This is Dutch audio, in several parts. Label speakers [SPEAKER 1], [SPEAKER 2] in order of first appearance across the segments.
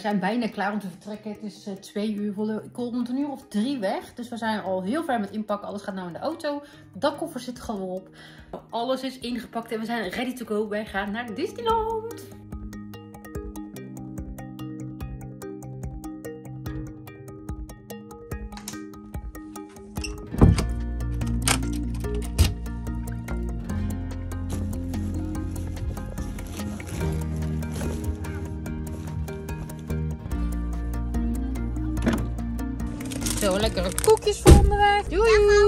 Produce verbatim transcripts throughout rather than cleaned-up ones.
[SPEAKER 1] zijn bijna klaar om te vertrekken. Het is uh, twee uur. Ik kom rond een uur of drie weg. Dus we zijn al heel ver met inpakken. Alles gaat nou in de auto. De dakkoffer zit gewoon op. Alles is ingepakt en we zijn ready to go. Wij gaan naar Disneyland. Zo, lekkere koekjes voor onderweg. Doei!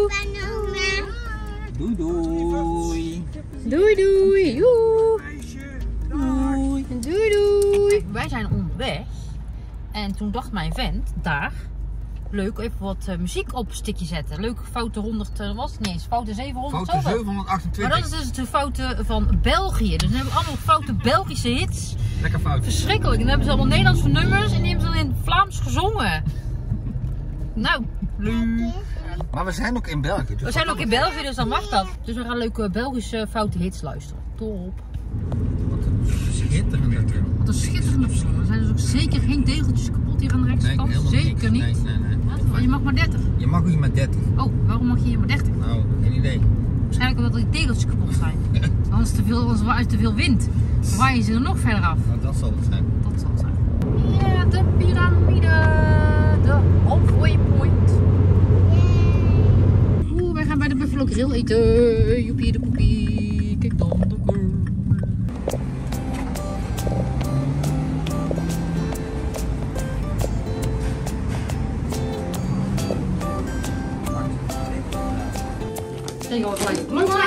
[SPEAKER 2] Doei doei!
[SPEAKER 1] Doei doei! Joe. Doei! Doei doei! Kijk, wij zijn onderweg. En toen dacht mijn vent daar, leuk even wat uh, muziek op een stikje zetten. Leuk foute honderd, uh, was het niet eens, foute zevenhonderd.
[SPEAKER 2] Foute zevenhonderdachtentwintig.
[SPEAKER 1] Maar dat is dus de foute van België. Dus dan hebben we allemaal foute Belgische hits.
[SPEAKER 2] Lekker fout.
[SPEAKER 1] Verschrikkelijk. En dan hebben ze allemaal Nederlandse nummers en die hebben ze dan in het Vlaams gezongen. Nou, leuk.
[SPEAKER 2] Maar we zijn ook in België. Dus
[SPEAKER 1] we zijn ook in België, dus dan mag dat. Dus we gaan leuke Belgische foute hits luisteren. Top.
[SPEAKER 2] Wat een schitterende film.
[SPEAKER 1] Wat een schitterende film. Er zijn dus ook zeker geen degeltjes kapot hier aan de rechterkant.
[SPEAKER 2] Nee,
[SPEAKER 1] zeker
[SPEAKER 2] niks.
[SPEAKER 1] niet.
[SPEAKER 2] Nee, nee, nee.
[SPEAKER 1] Wat? Je mag maar dertig.
[SPEAKER 2] Je mag hier maar dertig.
[SPEAKER 1] Oh, waarom mag je hier maar dertig?
[SPEAKER 2] Nou, geen idee.
[SPEAKER 1] Waarschijnlijk omdat die degeltjes kapot zijn. Anders te veel, anders waait te veel wind. Dan waaien ze er nog verder af.
[SPEAKER 2] Nou, dat zal het zijn.
[SPEAKER 1] Dat zal het zijn. Ja, de piramide. De halfway point. Oeh, wij gaan bij de Buffalo Grill eten. Joepie de poepie. Kijk dan de girl. Kijk al gelijk.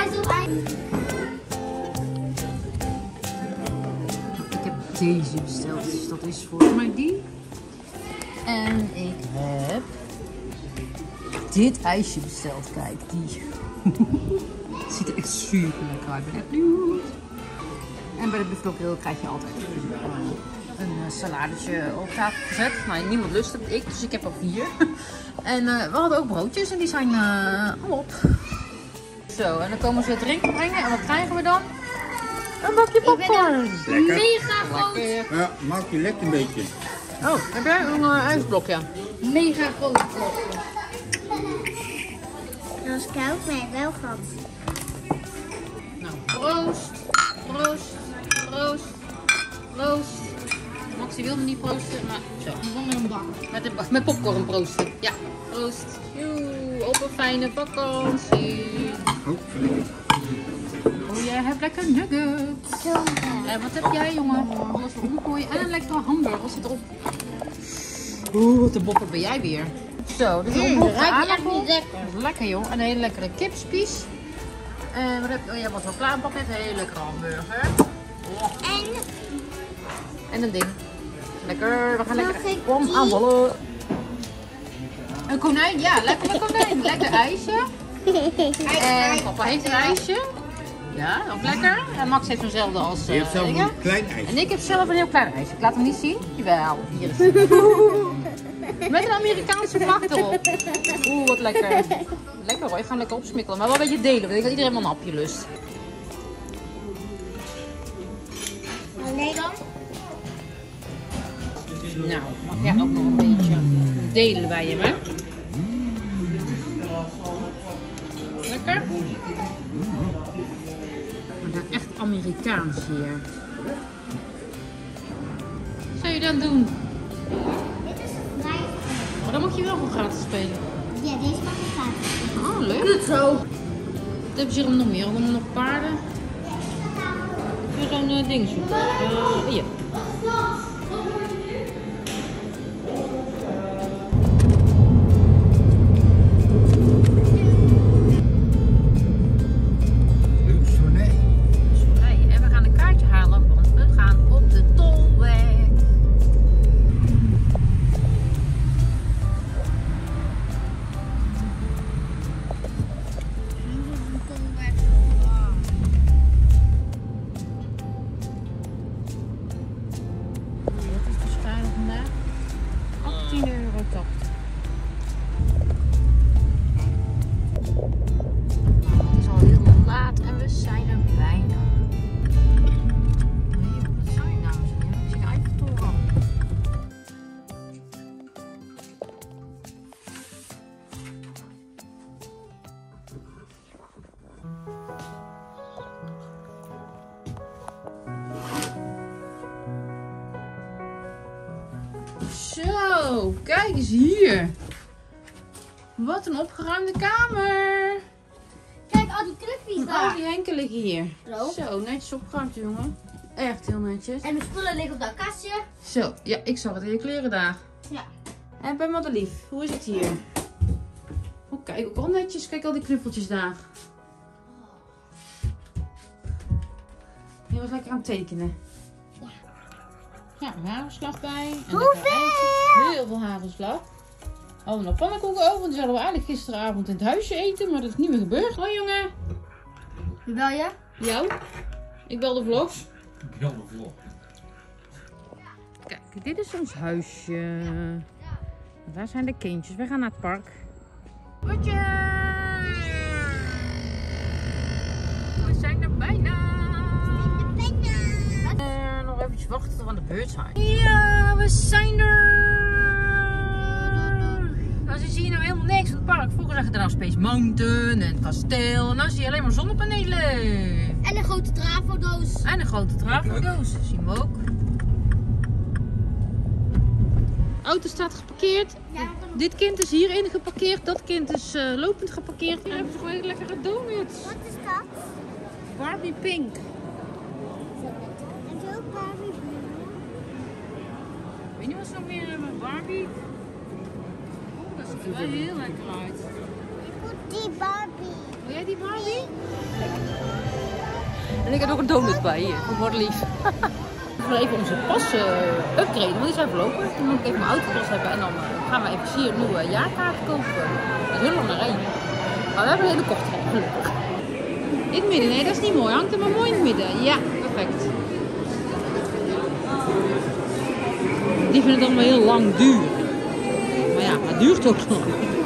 [SPEAKER 1] Ik heb deze besteld, dus dat is voor mij die. En ik heb dit ijsje besteld. Kijk, die. Het ziet er echt super lekker uit. Ik ben echt benieuwd. En bij de Buffalo Grill krijg je altijd een, een saladetje op tafel gezet. Nou, niemand lust het, ik, dus ik heb er vier. En uh, we hadden ook broodjes en die zijn uh, al op. Zo, en dan komen ze drinken brengen. En wat krijgen we dan? Een bakje popcorn.
[SPEAKER 3] Mega groot.
[SPEAKER 2] Ja, maak je lekt een beetje.
[SPEAKER 1] Oh, heb jij een uh, ijsblokje?
[SPEAKER 3] Mega groot blokje. Dat is koud, maar wel gat.
[SPEAKER 1] Nou, proost, proost, proost, proost. Maxie wilde niet proosten, maar zo.
[SPEAKER 3] Gewoon met een bak.
[SPEAKER 1] Met, een, met popcorn proosten. Ja, proost. Joe, op een fijne vakantie.
[SPEAKER 2] Oh,
[SPEAKER 1] Oh, jij hebt lekker nuggets. En wat heb jij, jongen? Alles voor omgooien en een lekkere hamburger. Wat zit erop? Oeh, wat een bopper ben jij weer. Zo, dit is een
[SPEAKER 3] ruikt echt
[SPEAKER 1] aardappel.
[SPEAKER 3] niet lekker.
[SPEAKER 1] Dat is lekker, joh. En een hele lekkere kipspies. En wat heb je? Oh, jij was al klaar. Pak net een hele lekkere hamburger.
[SPEAKER 3] En
[SPEAKER 1] En een ding. Lekker, we gaan
[SPEAKER 3] Mag
[SPEAKER 1] lekker.
[SPEAKER 3] ik
[SPEAKER 1] Kom
[SPEAKER 3] die?
[SPEAKER 1] aanvallen. Een konijn, ja, lekker een konijn. Lekker ijsje. En papa heeft een ijsje. Ja, ook lekker. En Max heeft eenzelfde als
[SPEAKER 2] je hebt zelf
[SPEAKER 1] dingen.
[SPEAKER 2] een klein ijs.
[SPEAKER 1] En ik heb zelf een heel klein ijsje. Ik laat hem niet zien. Jawel, hier is het. Met een Amerikaanse vlag erop. Oeh, wat lekker. Lekker hoor, je gaat lekker opsmikkelen. Maar wel een beetje delen, want ik denk dat iedereen wel een hapje lust.
[SPEAKER 3] alleen dan?
[SPEAKER 1] Nou, mag jij ook nog een beetje delen bij hem, hè? Lekker? Maar dat is echt Amerikaans hier. Wat zou je dan doen? Maar dan moet je wel voor gratis spelen.
[SPEAKER 3] Ja, deze mag ik graag.
[SPEAKER 1] Oh, leuk. Goed zo. Wat hebben ze hier nog meer? Hebben we nog paarden? Ik wil zo'n uh, ding zoeken. Uh, hier. En we gaan een kaartje halen, want we gaan op de tolweg. Wat is de schade vandaag? achttien euro tachtig. Het is al heel laat en we zijn er bijna. Nee, wat zijn dames en heren? Ik zie de Eiffeltoren. Zo, kijk eens hier. Wat een opgeruimde kamer.
[SPEAKER 3] Kijk, al die clubjes
[SPEAKER 1] Al
[SPEAKER 3] daar.
[SPEAKER 1] die henken liggen hier.
[SPEAKER 3] Zo.
[SPEAKER 1] Zo, netjes opgeruimd, jongen. Echt heel netjes.
[SPEAKER 3] En mijn spullen liggen op dat kastje.
[SPEAKER 1] Zo, ja, ik zag het in je kleren daar.
[SPEAKER 3] Ja.
[SPEAKER 1] En bij Madelief, hoe is het hier? Oh, kijk, ook al netjes. Kijk al die knuffeltjes daar. Je was lekker aan het tekenen.
[SPEAKER 3] Ja.
[SPEAKER 1] Ja, hagelslag bij. En
[SPEAKER 3] Hoeveel?
[SPEAKER 1] lekker eitjes. Heel veel hagelslag. Oh, nog pannenkoeken over. Die zouden we eigenlijk gisteravond in het huisje eten, maar dat is niet meer gebeurd. Hoi jongen.
[SPEAKER 3] Wie bel je?
[SPEAKER 1] Jou? Ik bel de vlogs.
[SPEAKER 2] Ik bel de vlog.
[SPEAKER 1] Kijk, dit is ons huisje. Daar zijn de kindjes. We gaan naar het park. Goedje! We zijn er bijna. Uh, nog eventjes wachten tot we aan de beurt zijn. Ja, we zijn er! Nou, zie je nou helemaal niks van het park. Vroeger zag je er nou Space Mountain en het kasteel. En nu zie je alleen maar zonnepanelen.
[SPEAKER 3] En een grote trafodoos.
[SPEAKER 1] En een grote trafodoos. Dat zien we ook. De auto staat geparkeerd.
[SPEAKER 3] Ja,
[SPEAKER 1] Dit kind is hierin geparkeerd. Dat kind is uh, lopend geparkeerd. Hier hebben ze gewoon hele lekkere donuts.
[SPEAKER 3] wat is dat?
[SPEAKER 1] Barbie Pink.
[SPEAKER 3] En zo Barbie.
[SPEAKER 1] Weet je wat ze nog meer hebben? Barbie. Oh, dat ziet er wel heel lekker uit.
[SPEAKER 3] Ik moet die Barbie.
[SPEAKER 1] Wil jij die Barbie? En ik heb nog een donut bij hier. Voor Madelief. Ik wil even onze pas uh, upgraden, want die zijn verlopen. Dan moet ik even mijn autopas hebben en dan uh, gaan we even hier een nieuwe jaarkaart kopen. Dat is heel lang naar één. Maar we hebben een hele korte rij, gelukkig. In het midden, nee, dat is niet mooi. Hangt er maar mooi in het midden. Ja, perfect. Die vinden het allemaal heel lang duur. Maar ja, het duurt ook lang.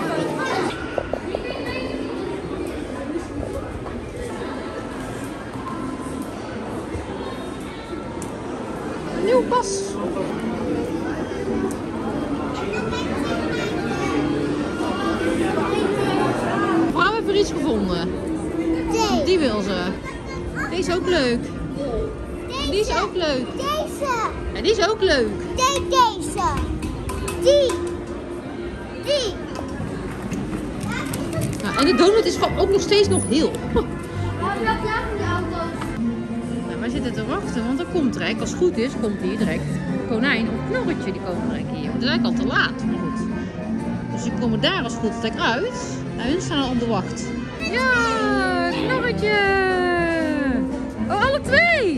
[SPEAKER 1] Een nieuwe pas. Vrouw heeft er iets gevonden.
[SPEAKER 3] Nee.
[SPEAKER 1] Die wil ze. Die is ook leuk. Die is ook leuk.
[SPEAKER 3] Deze.
[SPEAKER 1] Ja, die is ook leuk.
[SPEAKER 3] Nee, deze. Die. Die.
[SPEAKER 1] Nou, en de donut is gewoon ook nog steeds nog heel.
[SPEAKER 3] Waarom heb je klaar van die auto's?
[SPEAKER 1] Nou, wij zitten te wachten, want er komt direct, als het goed is, komt hier direct een konijn of een knorretje. Die komen direct hier. Het is eigenlijk al te laat, maar goed. Dus die komen daar als het goed is direct uit. En hun staan al op de wacht. Ja, knorretje! Oh, alle twee!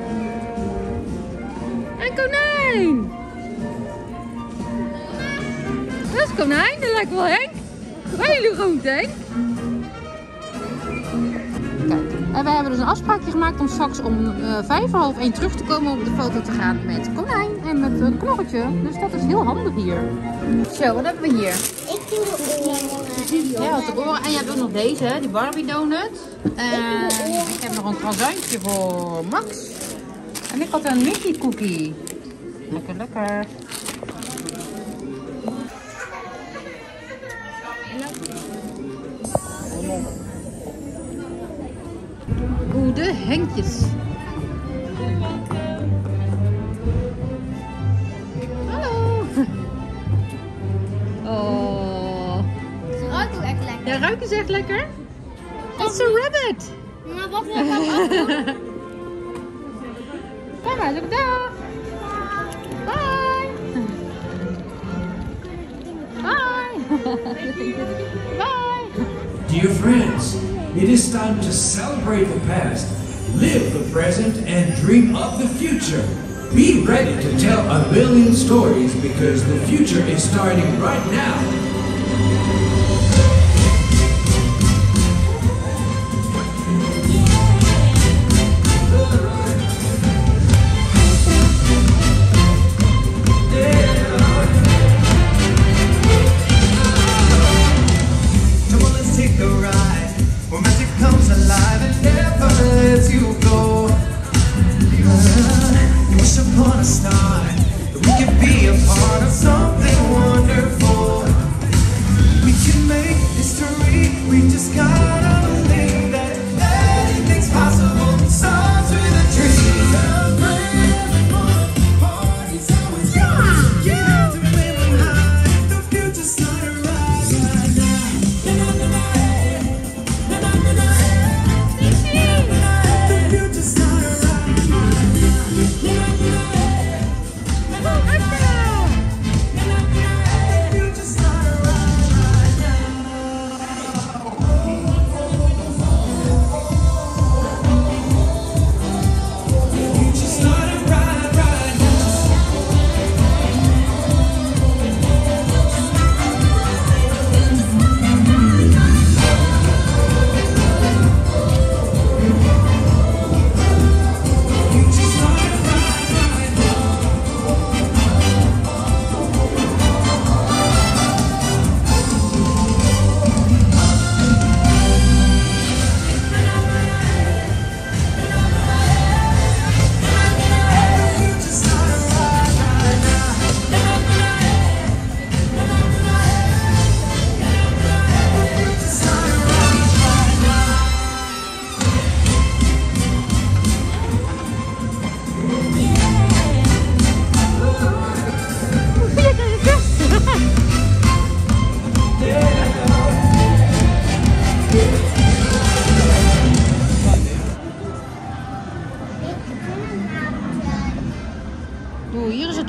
[SPEAKER 1] En konijn! Dat is konijn, dat lijkt wel Henk. Hele groot, Henk. Kijk, en we hebben dus een afspraakje gemaakt om straks om uh, vijf voor half één terug te komen om op de foto te gaan met konijn en met een knorretje. Dus dat is heel handig hier. Zo, wat hebben we hier?
[SPEAKER 3] Ik doe de oren.
[SPEAKER 1] Ja, de oren. En je hebt ook nog deze, hè, die Barbie donut. En ik heb nog een croissantje voor Max. En ik had een Mickey cookie. Lekker, lekker. Oeh, de Henkjes. Hallo. Oh.
[SPEAKER 3] Ze ruiken ook echt lekker.
[SPEAKER 1] Ja, ruiken ze echt lekker? It's a rabbit.
[SPEAKER 3] Maar wat wil dat?
[SPEAKER 1] Mama, zeg dag. Bye. Bye. Bye.
[SPEAKER 4] Dear friends, it is time to celebrate the past, live the present, and dream of the future. Be ready to tell a million stories because the future is starting right now.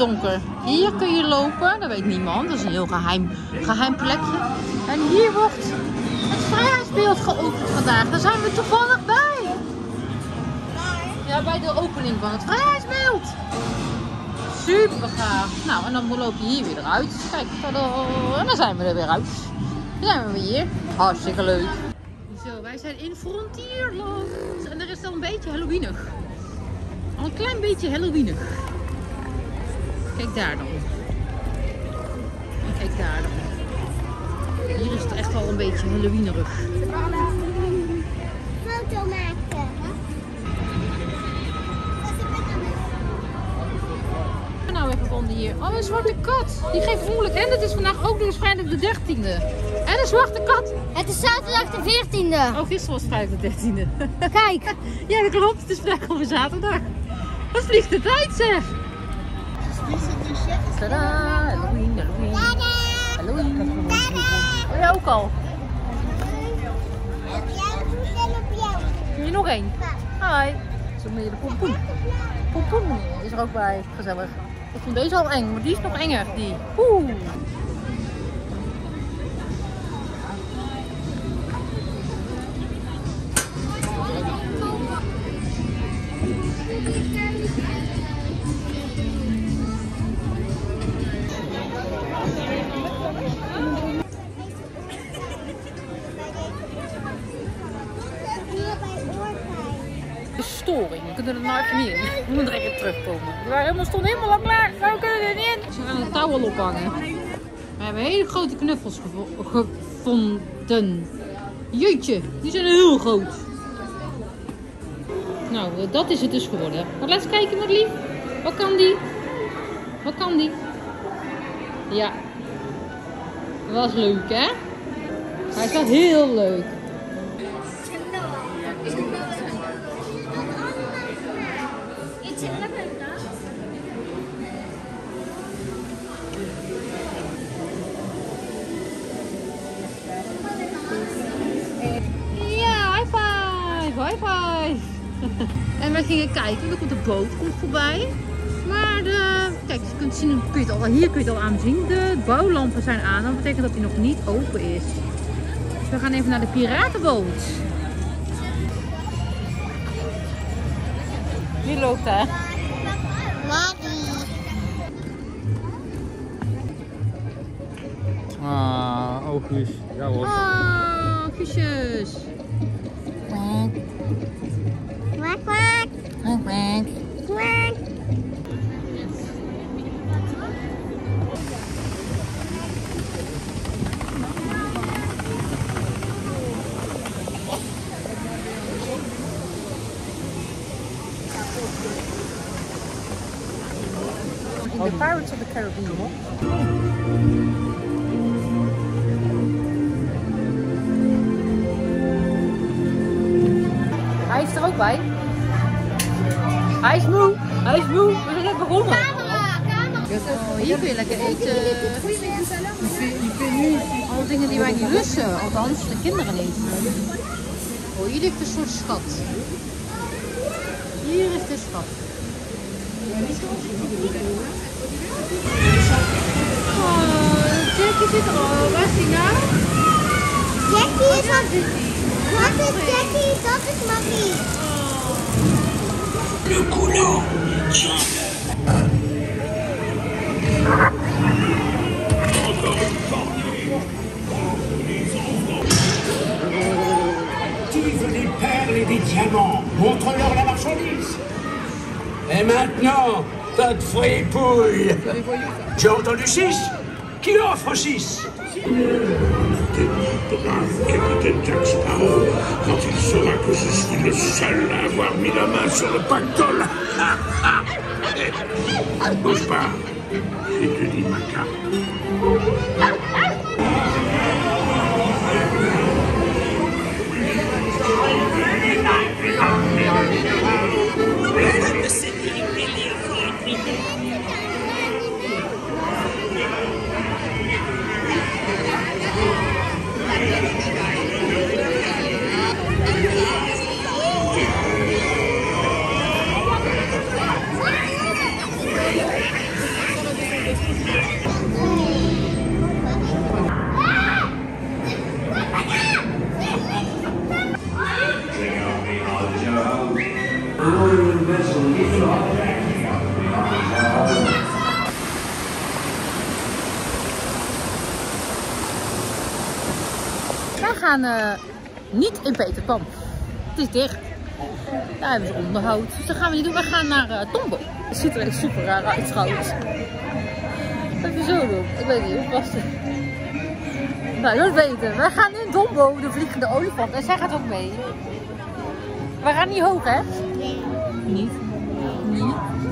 [SPEAKER 1] donker. Hier kun je lopen, dat weet niemand. Dat is een heel geheim, geheim plekje. En hier wordt het Vrijheidsbeeld geopend vandaag. Daar zijn we toevallig bij. Ja, bij de opening van het Vrijheidsbeeld. Super gaaf. Nou, en dan loop je hier weer eruit. Kijk, en dan zijn we er weer uit. Dan zijn we weer hier. Hartstikke leuk. Zo, wij zijn in Frontierland. En er is al een beetje Halloweenig. Al een klein beetje Halloweenig. Kijk daar dan. En kijk daar dan. Hier is het echt wel een beetje Halloweenerig.
[SPEAKER 3] Foto maken.
[SPEAKER 1] Nou weer gevonden hier. Oh, een zwarte kat. Die geeft ongeluk. En het is vandaag ook nog eens vrijdag de dertiende. En een zwarte kat.
[SPEAKER 3] Het is zaterdag de veertiende.
[SPEAKER 1] Oh, gisteren was het vrijdag de dertiende.
[SPEAKER 3] Kijk.
[SPEAKER 1] Ja, dat klopt. Het is vandaag alweer zaterdag. Wat vliegt de tijd, zeg. Tadaa, Halloween, Halloween. Halloween. Oh, jij ook al? Hier nog één. Hi. Zo meneer de pompoen. Pompoen is er ook bij. Gezellig. Ik vond deze al eng, maar die is nog enger. Die. Oeh. Storing. We kunnen er nou even niet in. We moeten er even terugkomen. We waren helemaal, stonden helemaal al klaar. Maar we kunnen er niet in. Ze gaan het touw al ophangen. We hebben hele grote knuffels gevo gevonden. Jeetje, die zijn heel groot. Nou, dat is het dus geworden. Maar laat eens kijken, wat lief. Wat kan die? Wat kan die? Ja. Dat was leuk, hè? Hij is wel heel leuk. High five! En wij gingen kijken, er komt een boot komt voorbij. Maar de, kijk, je kunt zien, kun je het al, hier kun je het al aan zien. De bouwlampen zijn aan, dat betekent dat hij nog niet open is. Dus we gaan even naar de piratenboot. Wie loopt daar?
[SPEAKER 2] Ah, oogjes. Ja hoor.
[SPEAKER 1] Ah, kusjes.
[SPEAKER 3] Kwak, kwak.
[SPEAKER 1] Kwak, kwak.
[SPEAKER 3] Kwak.
[SPEAKER 1] The Pirates of the Caribbean. Hij is er ook bij. Hij is moe. Hij is moe. We zijn net begonnen. Oh, hier kun je lekker eten. Je kunt nu alle dingen die wij niet lussen. Althans, de kinderen niet. Oh, hier ligt een soort schat. Hier is de schat. Oh, Jackie zit er al. Waar is die nou?
[SPEAKER 3] Jackie is dat. Dat is Jackie, dat is Marie.
[SPEAKER 4] Le coulant. Active les perles et des diamants. Montre-leur la marchandise. Et maintenant, tas de fripouilles. Tu as entendu six? Qui offre six? Capitaine Jack Sparrow, quand il saura que je suis le seul à avoir mis la main sur le pactole. Bouge pas, je te dis ma carte.
[SPEAKER 1] Wij gaan uh, niet in Peter Pan. Het is dicht. Daar hebben ze onderhoud. Dus dat gaan we niet doen. We gaan naar uh, Tombo. Het ziet er echt super raar uit trouwens. Even zo doen. Ik weet niet, hoe past het? Nou, dat weten. Wij gaan in Tombo, de vliegende olifant. En zij gaat ook mee. We gaan niet hoog, hè?
[SPEAKER 3] Nee.
[SPEAKER 1] Niet. Niet.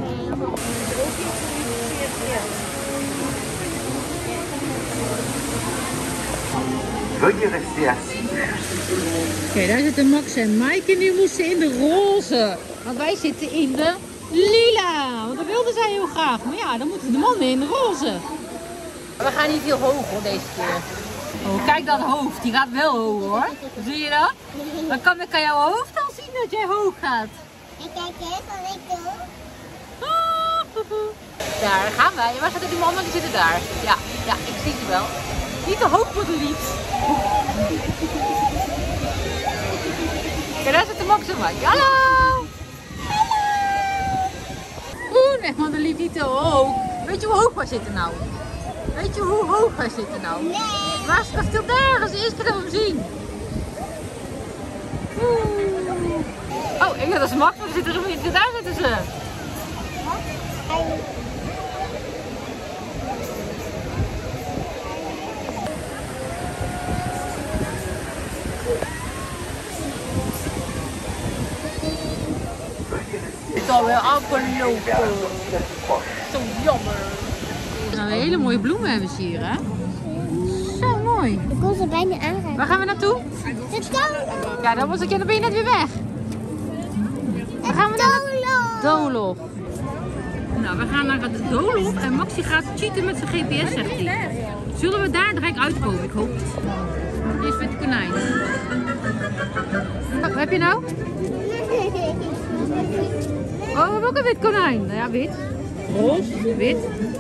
[SPEAKER 5] Veuillez rester assis.
[SPEAKER 1] Oké, okay, daar zitten Max en Mike en die moesten in de roze. Want wij zitten in de lila. Want dat wilden zij heel graag. Maar ja, dan moeten de mannen in de roze. We gaan niet heel hoog hoor, deze keer. Oh, kijk dat hoofd. Die gaat wel hoog hoor. Zie je dat? Dan kan ik aan jouw hoofd al zien dat jij hoog gaat.
[SPEAKER 3] En kijk eens wat ik doe.
[SPEAKER 1] Daar gaan wij. Waar zitten die mannen? Die zitten daar. Ja, ja, ik zie ze wel. Niet te hoog voor de lied. Kijk, daar zit de Max en Mike. Hallo! Hallo! Oeh, nee, maar de lied niet te hoog. Weet je hoe hoog wij zitten nou? Weet je hoe hoog wij zitten nou?
[SPEAKER 3] Nee.
[SPEAKER 1] Waar is het kasteel daar? Dat is de eerste keer dat we hem zien. Oeh. Oh, ik dacht dat is Max, maar ze zitten er niet. Daar zitten ze. Het is alweer afgelopen. Zo jammer. Nou, hele mooie bloemen hebben ze hier, hè? Zo mooi.
[SPEAKER 3] Ik kon ze bijna aanraken.
[SPEAKER 1] Waar gaan we naartoe?
[SPEAKER 3] De doolhof.
[SPEAKER 1] Ja, dan, was ik, dan ben je net weer weg. Waar gaan we naar? Doolhof. Nou, we gaan naar het doolhof en Maxi gaat cheaten met zijn G P S, zegt hij. Zullen we daar direct uitkomen? Ik hoop het. Hier is Witte Konijn. Wat heb je nou? Oh, we hebben ook een wit konijn. Nou ja, wit. Roze, wit.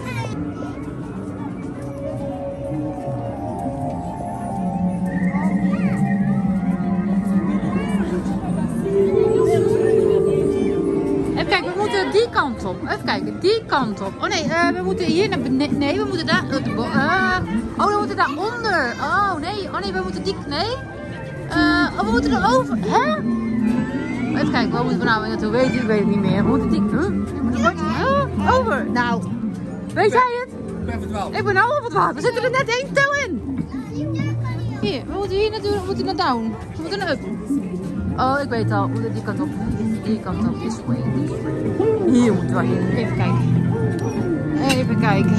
[SPEAKER 1] Even kijken, we moeten die kant op. Even kijken, die kant op. Oh nee, uh, we moeten hier naar beneden. Nee, we moeten daar. Uh, uh, oh, we moeten daar onder. Oh nee, oh nee, we moeten die. Nee. Uh, oh, we moeten er over. Hè? Even kijken, waar moeten we nou naartoe? Weet ik, ik weet het niet meer. We moeten die. Huh? Huh? Over. Nou, weet jij het?
[SPEAKER 2] Ik ben verdwaald.
[SPEAKER 1] Ik ben nou al verdwaald. We zitten er net één tel in. Hier, we moeten hier naartoe. We moeten naar down. We moeten naar up. Oh, ik weet al. We moeten die kant op. Die kant op. This way, this way. Hier moeten we heen. Even kijken. Even kijken.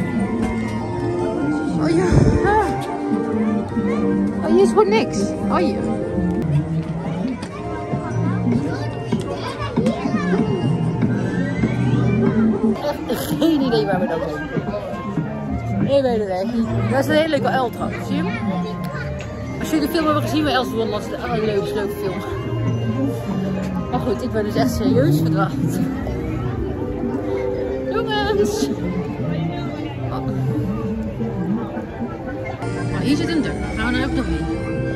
[SPEAKER 1] Oh ja. Oh, hier is gewoon niks. Oh hier. Echt geen idee waar we nou zijn. Ik weet het echt niet. Dat is een hele leuke uil trouwens. Zie je hem? Als jullie de film hebben gezien bij Elseworld, was het een allerleukste leuke film. Maar goed, ik ben dus echt serieus verdwaald. Jongens! Oh. Oh, hier zit een deur. Gaan we er ook nog heen.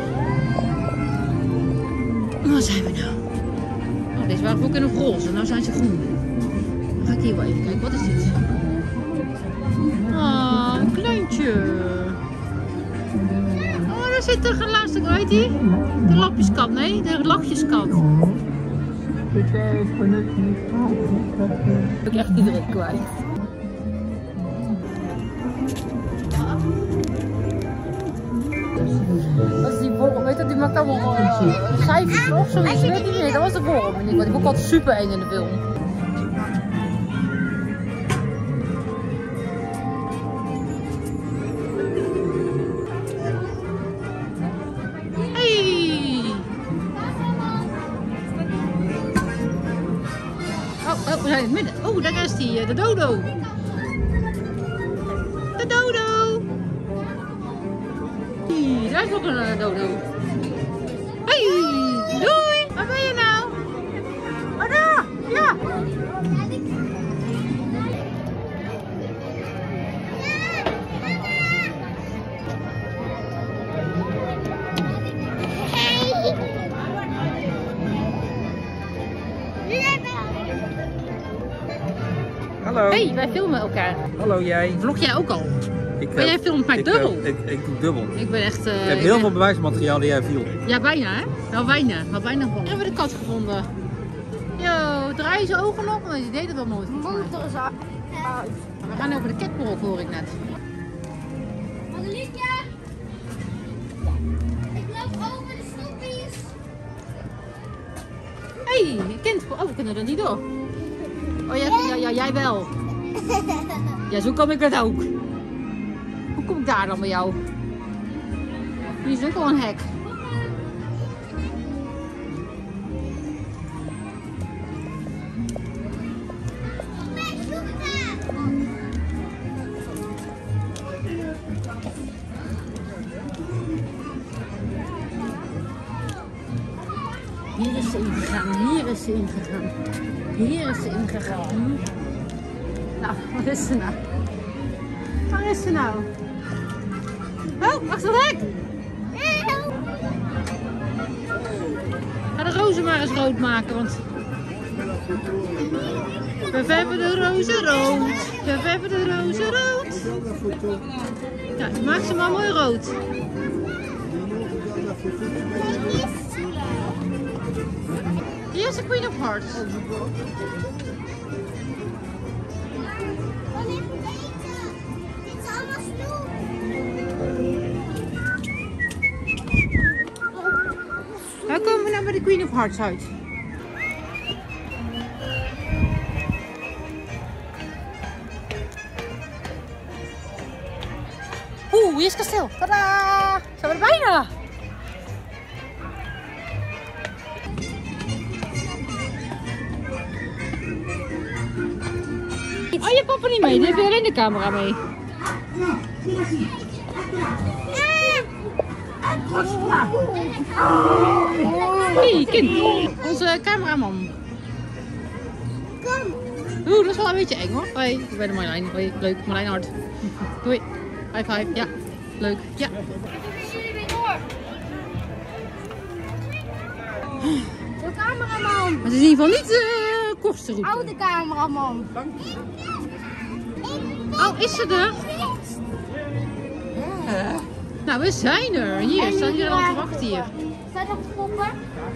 [SPEAKER 1] Waar zijn we nou? Oh, deze waren ook in een roze, nou zijn ze groen. Dan ga ik hier wel even kijken. Wat is dit? Ah, een kleintje. Oh, daar zit een laatste, hoe heet die? De lapjeskat, nee, de lachjeskat. Ik ben echt iedereen kwijt. Dat is die worm, weet je, die maakt allemaal uh, cijfers of zoiets, weet niet meer. Dat was de worm, want die vond ik altijd super eng in de film. Oh, we zijn in het midden. Oh, daar is die, de dodo. De dodo. Hey, daar is nog een uh, dodo. Hey, doei. Waar ben je nou? Oh, daar. Ja.
[SPEAKER 2] Hallo.
[SPEAKER 1] Hey, wij filmen elkaar.
[SPEAKER 2] Hallo jij.
[SPEAKER 1] Vlog jij ook al?
[SPEAKER 2] Ik,
[SPEAKER 1] Maar jij filmt mij
[SPEAKER 2] ik,
[SPEAKER 1] dubbel.
[SPEAKER 2] Ik, ik, ik doe dubbel.
[SPEAKER 1] Ik ben echt... Uh,
[SPEAKER 2] ik heb heel
[SPEAKER 1] ben...
[SPEAKER 2] veel bewijsmateriaal die jij viel.
[SPEAKER 1] Ja, bijna hè? Wel weinig. Wel weinig van. Hebben we de kat gevonden? Yo, draai je zijn ogen nog? Want die deed het wel nooit.
[SPEAKER 3] Motor is uit.
[SPEAKER 1] We gaan over de catwalk, hoor ik net.
[SPEAKER 3] Madeliefje! Ik loop over de snoepjes.
[SPEAKER 1] Hé, hey, kind. Oh, we kunnen er niet door. Oh ja, ja, ja, jij wel. Ja, zo kom ik het ook. Hoe kom ik daar dan bij jou? Hier is ook wel een hek. Hier is ze ingegaan, hier is ze ingegaan. Hier is ze ingegaan. Nou, wat is ze nou? Waar is ze nou? Oh, achter het hek! Ga de rozen maar eens rood maken, want... We verven de rozen rood. We verven de rozen rood. Ja, maak ze maar mooi rood. Hier is de Queen of Hearts. Waar komen we nou bij de Queen of Hearts uit? Oeh, hier is het kasteel. Tadaa! Zijn we er bijna? Oh, je hebt papa niet mee. Die heb je alleen de camera mee. Hé, hey, kind. Onze cameraman.
[SPEAKER 3] Kom.
[SPEAKER 1] Oeh, dat is wel een beetje eng hoor. Hoi, ik ben de Marlijn. Hoi, leuk. Marlijn Hart. Doei. High five. Ja, leuk. Ja.
[SPEAKER 3] De cameraman.
[SPEAKER 1] Maar het is in ieder geval niet uh, kostenroute.
[SPEAKER 3] Oude cameraman.
[SPEAKER 1] Oh, is ze er?
[SPEAKER 3] Ja.
[SPEAKER 1] Nou, we zijn er. Hier, staan jullie al te wachten hier.
[SPEAKER 3] Zet op het poppen.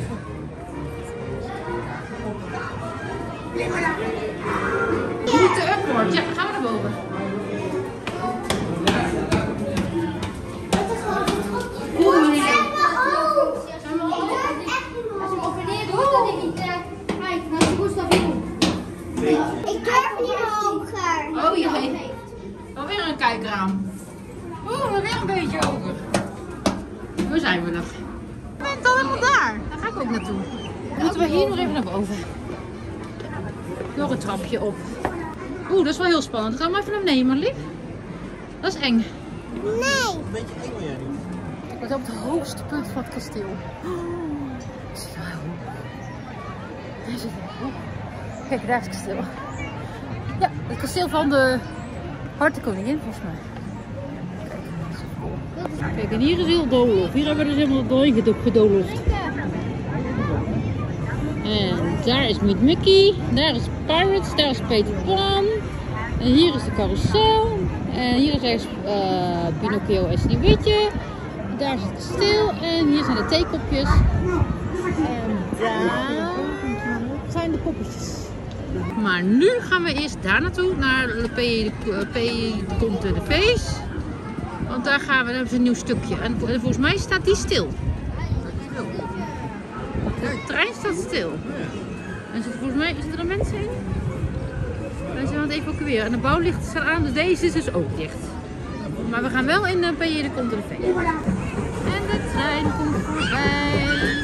[SPEAKER 1] We moeten upward. Ja, gaan we naar boven.
[SPEAKER 3] Ik durf niet hoger.
[SPEAKER 1] Oh jee. Alweer een kijkraam. Oeh, weer een beetje hoger. Waar zijn we nog? Je bent al helemaal daar. Daar ga ik ook naartoe. Dan moeten we hier nog even naar boven. Nog een trapje op. Oeh, dat is wel heel spannend. Ga maar even naar beneden, maar lief. Dat is eng.
[SPEAKER 3] Nee.
[SPEAKER 2] Een beetje eng wil jij niet.
[SPEAKER 1] We zijn op het hoogste punt van het kasteel. Oh, het is wel hoog. Daar zit het. Kijk, daar is het kasteel. Ja, het kasteel van de Harte Koningin, volgens mij. Kijk, en hier is heel doolhof. Hier hebben we dus helemaal doorheen gedoolhoofd. En daar is Meet Mickey, daar is Pirates, daar is Peter Pan. En hier is de carousel. En hier is ergens uh, Pinocchio en Sneeuwwitje. Daar is het kasteel en hier zijn de theekopjes. En daar zijn de poppetjes. Maar nu gaan we eerst daar naartoe, naar Le Pays de Conte de Fees. Want daar gaan we, daar hebben ze een nieuw stukje. En volgens mij staat die stil. De trein staat stil. En volgens mij zitten er mensen in. Wij zijn aan het evacueren. En de bouwlichten staan aan, dus deze is dus ook dicht. Maar we gaan wel in de Pays de Conte de Fees. En de trein komt voorbij.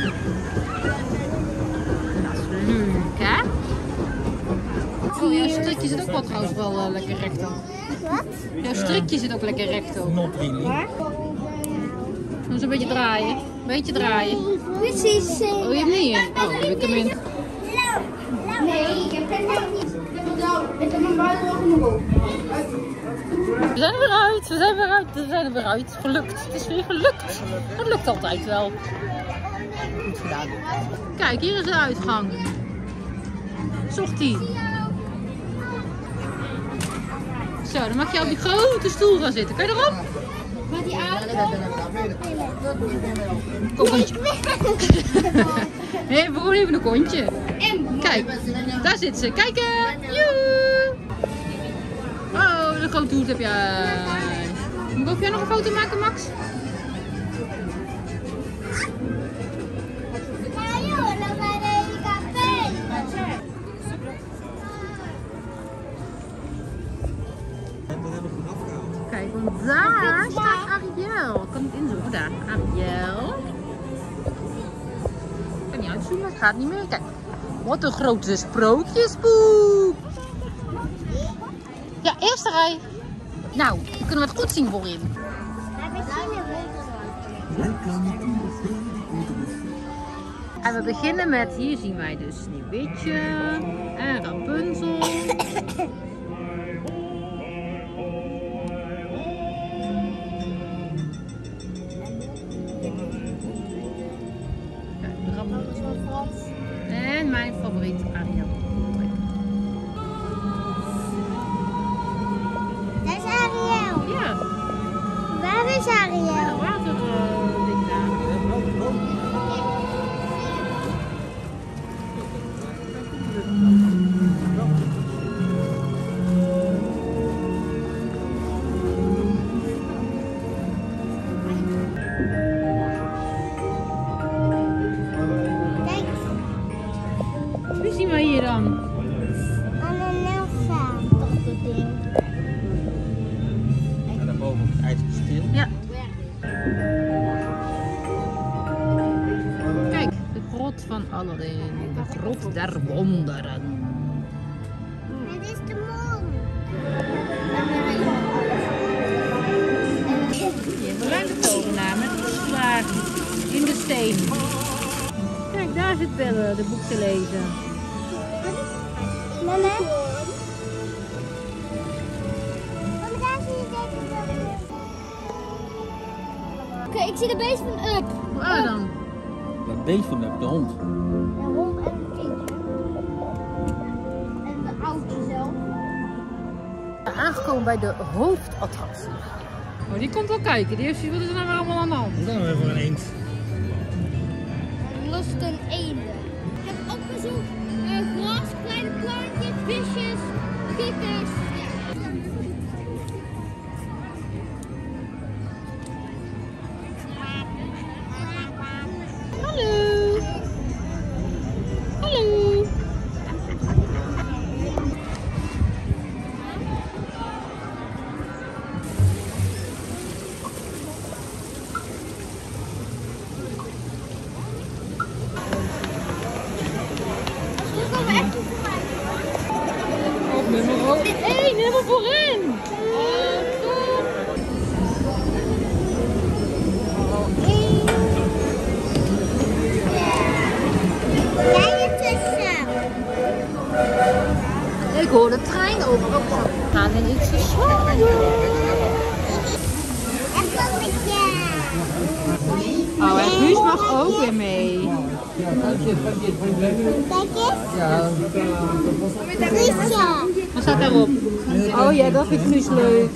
[SPEAKER 1] Dat is leuk, hè? Oh, jouw strikje zit ook wel trouwens wel uh, lekker recht ook.
[SPEAKER 3] Wat?
[SPEAKER 1] Jouw strikje zit ook lekker recht ook.
[SPEAKER 2] Not really.
[SPEAKER 1] Moet een beetje draaien. Een beetje draaien.
[SPEAKER 3] Precies.
[SPEAKER 1] Oh, je hebt niet in? Oh, dan heb ik hem in.
[SPEAKER 3] Nee, ik heb hem niet. Ik heb hem buiten nog in de boel.
[SPEAKER 1] We zijn er weer uit. We zijn weer uit. We zijn er weer uit. Gelukt. Het is weer gelukt. Dat lukt altijd wel. Goed gedaan. Kijk, hier is de uitgang. Zocht ie. Zo, dan mag je op die grote stoel gaan zitten. Kan je erop?
[SPEAKER 3] Maar die auto...
[SPEAKER 1] Kontje. Nee, we gewoon even een kontje. Kijk, daar zit ze. Kijk eens. Joe. Oh, de grote hoed heb jij. Moet ik jij nog een foto maken, Max? Kijk, want daar staat Ariel. Ik kan niet inzoomen. Daar, Ariel. Ik kan niet uitzoomen, het gaat niet meer. Kijk, wat een grote sprookjesboek. Ja, eerste rij. Nou, dan kunnen we het goed zien voorin. En we beginnen met, hier zien wij dus Sneeuwwitje en Rapunzel. En mijn favoriet Ariel.
[SPEAKER 3] Dat is Ariel.
[SPEAKER 1] Ja.
[SPEAKER 3] Waar is Ariel?
[SPEAKER 1] Water uh, ding daar. Wie zien we hier dan?
[SPEAKER 3] Annelsa, toch dat ding.
[SPEAKER 2] En daarboven op het ijskasteel.
[SPEAKER 1] Ja. Kijk, de grot van Aladdin. De grot der wonderen.
[SPEAKER 3] Het is de mol.
[SPEAKER 1] Hier hebben we de tovenaar met de zwaard in de steen. Kijk, daar zit Belle de boek te lezen.
[SPEAKER 3] Mama? Mama, daar zie je deze. Oké, ik zie de beest van Up.
[SPEAKER 1] Hoe oud dan?
[SPEAKER 2] Dat beest van de, de hond.
[SPEAKER 3] De hond en het kindje. En de oudje zelf.
[SPEAKER 1] Aangekomen bij de hoofdattractie. Oh, die komt wel kijken. Die heeft wat is er nou weer allemaal aan de hand?
[SPEAKER 2] Dat is dan weer voor een eend.
[SPEAKER 3] Lost een eenden. Ik heb opgezocht uh, gras, kleine plantjes, visjes, kikkers. Ja.
[SPEAKER 1] Hallo. Hallo. Op nummer één, helemaal voorin. Oh, top.
[SPEAKER 3] Jij ertussen.
[SPEAKER 1] Ik hoor de trein over. We gaan in iets verzwaaien.
[SPEAKER 3] En kom met je.
[SPEAKER 1] Oh, en Guus mag ook weer mee.
[SPEAKER 3] Kijk eens. Guusje.
[SPEAKER 1] Wat staat daarop? Oh ja, dat vind ik Guus leuk.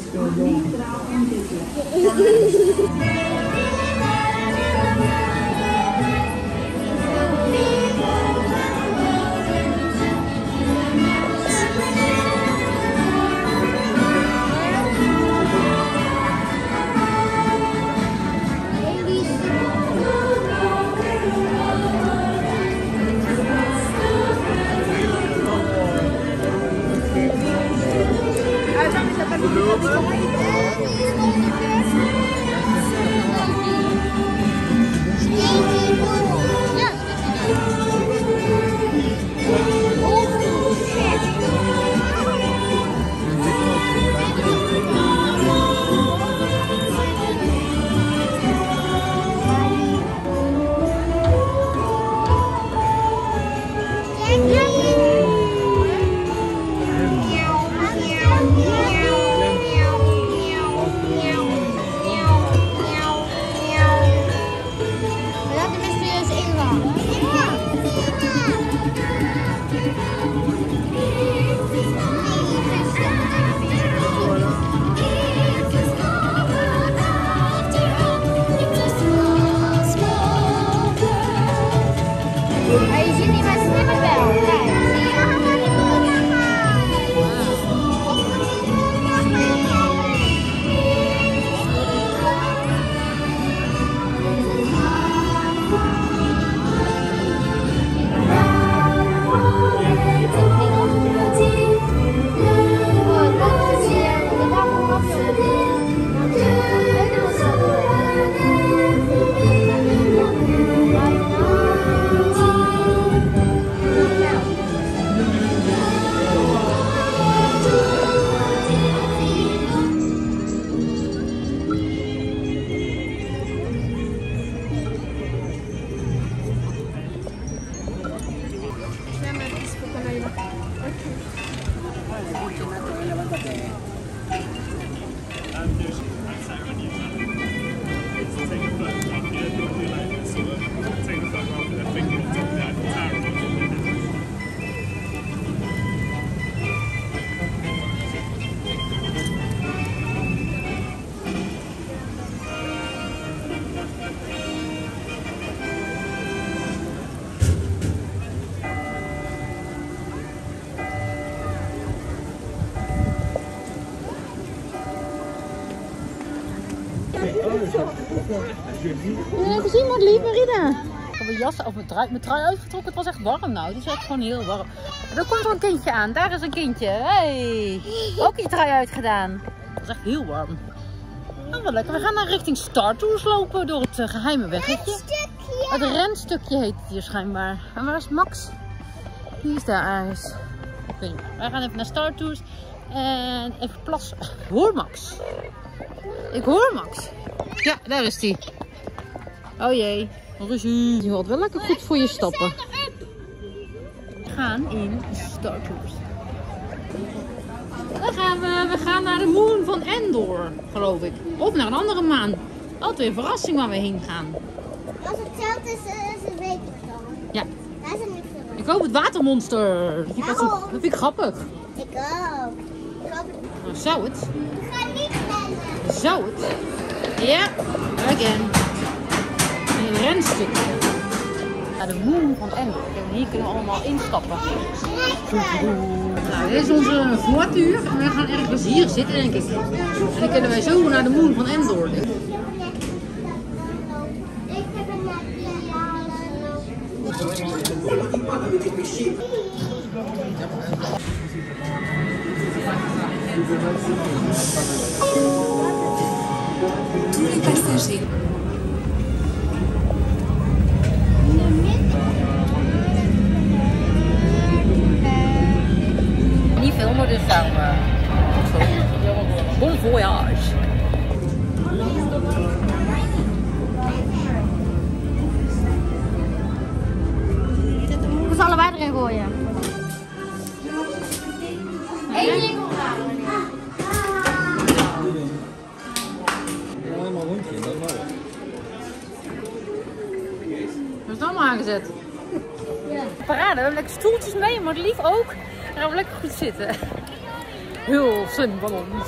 [SPEAKER 1] Ja, gezien wat lief, Marina. Ik heb mijn jas of mijn trui, mijn trui uitgetrokken. Het was echt warm nou. Het is echt gewoon heel warm. Er komt er een kindje aan. Daar is een kindje. Hey. Ook je trui uitgedaan. Het was echt heel warm. Nou, wat lekker. We gaan naar richting Star Tours lopen door het uh, geheime weggetje. Het renstukje heet het hier schijnbaar. En waar is Max? Die is daar ergens. Ik weet niet. Wij gaan even naar Star Tours. En even plassen. Ik hoor Max. Ik hoor Max. Ja, daar is hij. Oh jee. Ruzie. Je wilt wel lekker goed voor je stappen. We gaan in Star Tours. Dan gaan we, we gaan naar de Moon van Endor, geloof ik. Of naar een andere maan. Altijd een verrassing waar we heen gaan.
[SPEAKER 3] Als het geld is, is het weet ik dan.
[SPEAKER 1] Ja.
[SPEAKER 3] Daar is het niet veel.
[SPEAKER 1] Ik hoop het watermonster. Dat vind ik, zo, dat vind ik grappig.
[SPEAKER 3] Ik ook. Ik hoop het.
[SPEAKER 1] Nou, zou het?
[SPEAKER 3] We gaan niet rennen.
[SPEAKER 1] Zou het? Ja, again. Een renstukje. Naar de Moon van Endor. En hier kunnen we allemaal instappen. Nou, dit is onze voordeur. En we gaan ergens hier zitten, denk ik. En dan kunnen wij zo naar de Moon van Endor.
[SPEAKER 3] Ik heb een
[SPEAKER 6] Tous les passagers.
[SPEAKER 1] Niet filmen, dus daarom. Uh, bon voyage. We zullen allebei erin gooien.
[SPEAKER 3] Eén ding omlaag.
[SPEAKER 2] Helemaal rondje, dat is wel.
[SPEAKER 1] Dat is allemaal aangezet. Ja. Parade, we hebben lekker stoeltjes mee, maar lief ook. Dan gaan we lekker goed zitten. Heel slim van ons.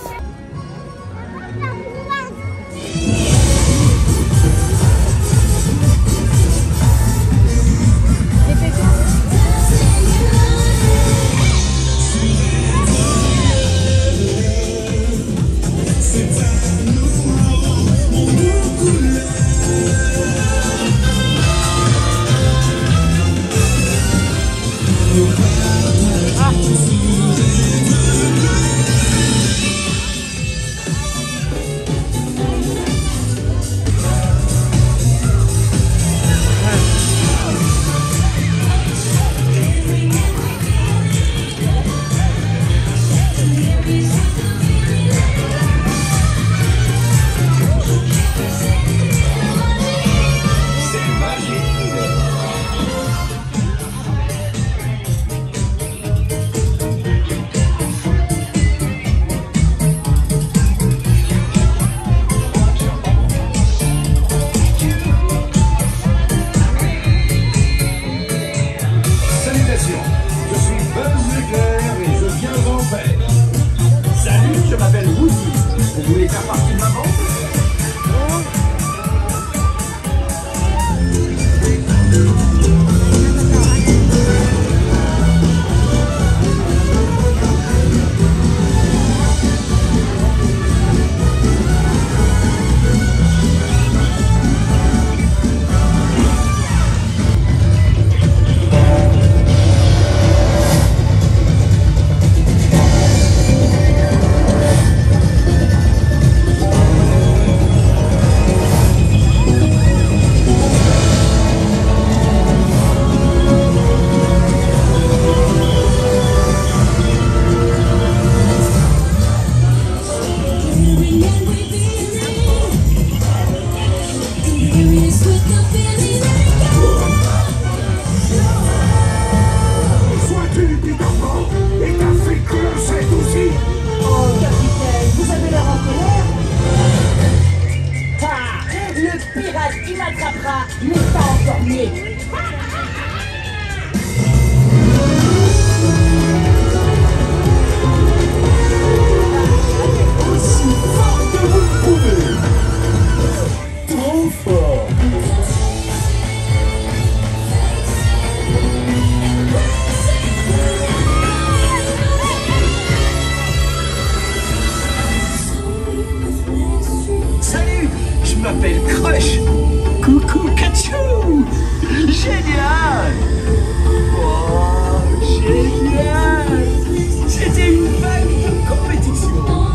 [SPEAKER 6] m'appelle Crush. Coucou Kachou. Génial. Wow, génial. C'était une vague de compétition.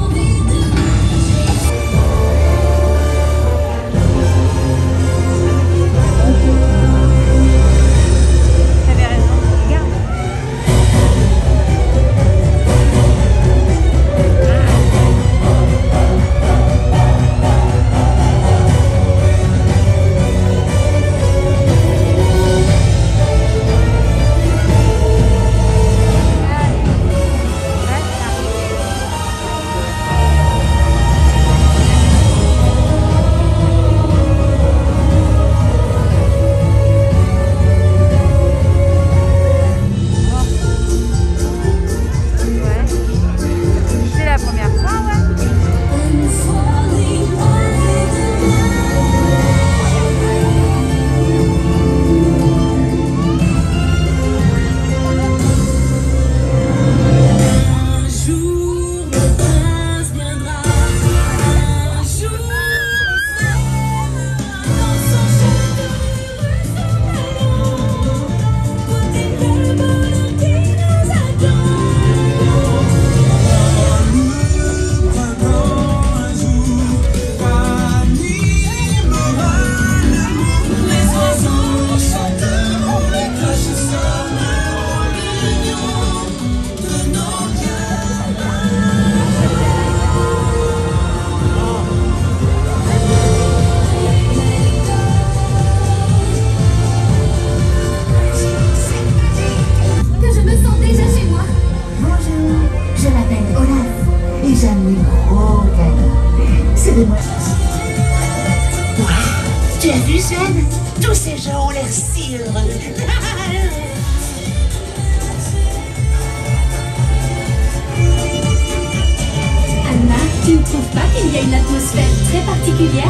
[SPEAKER 7] Tu as vu, Sven? Tous ces gens ont l'air si heureux.
[SPEAKER 8] Anna, tu ne trouves pas qu'il y a une atmosphère très particulière?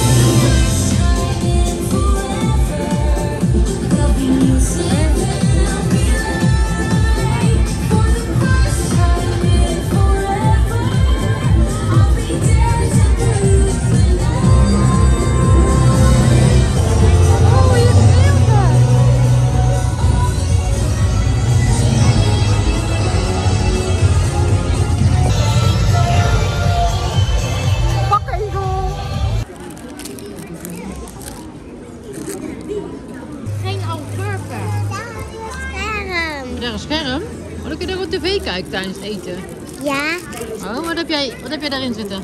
[SPEAKER 1] Daar een scherm? Oh, dan kun je daar op tv kijken tijdens het eten.
[SPEAKER 3] Ja.
[SPEAKER 1] Oh, wat heb jij, wat heb jij daarin zitten?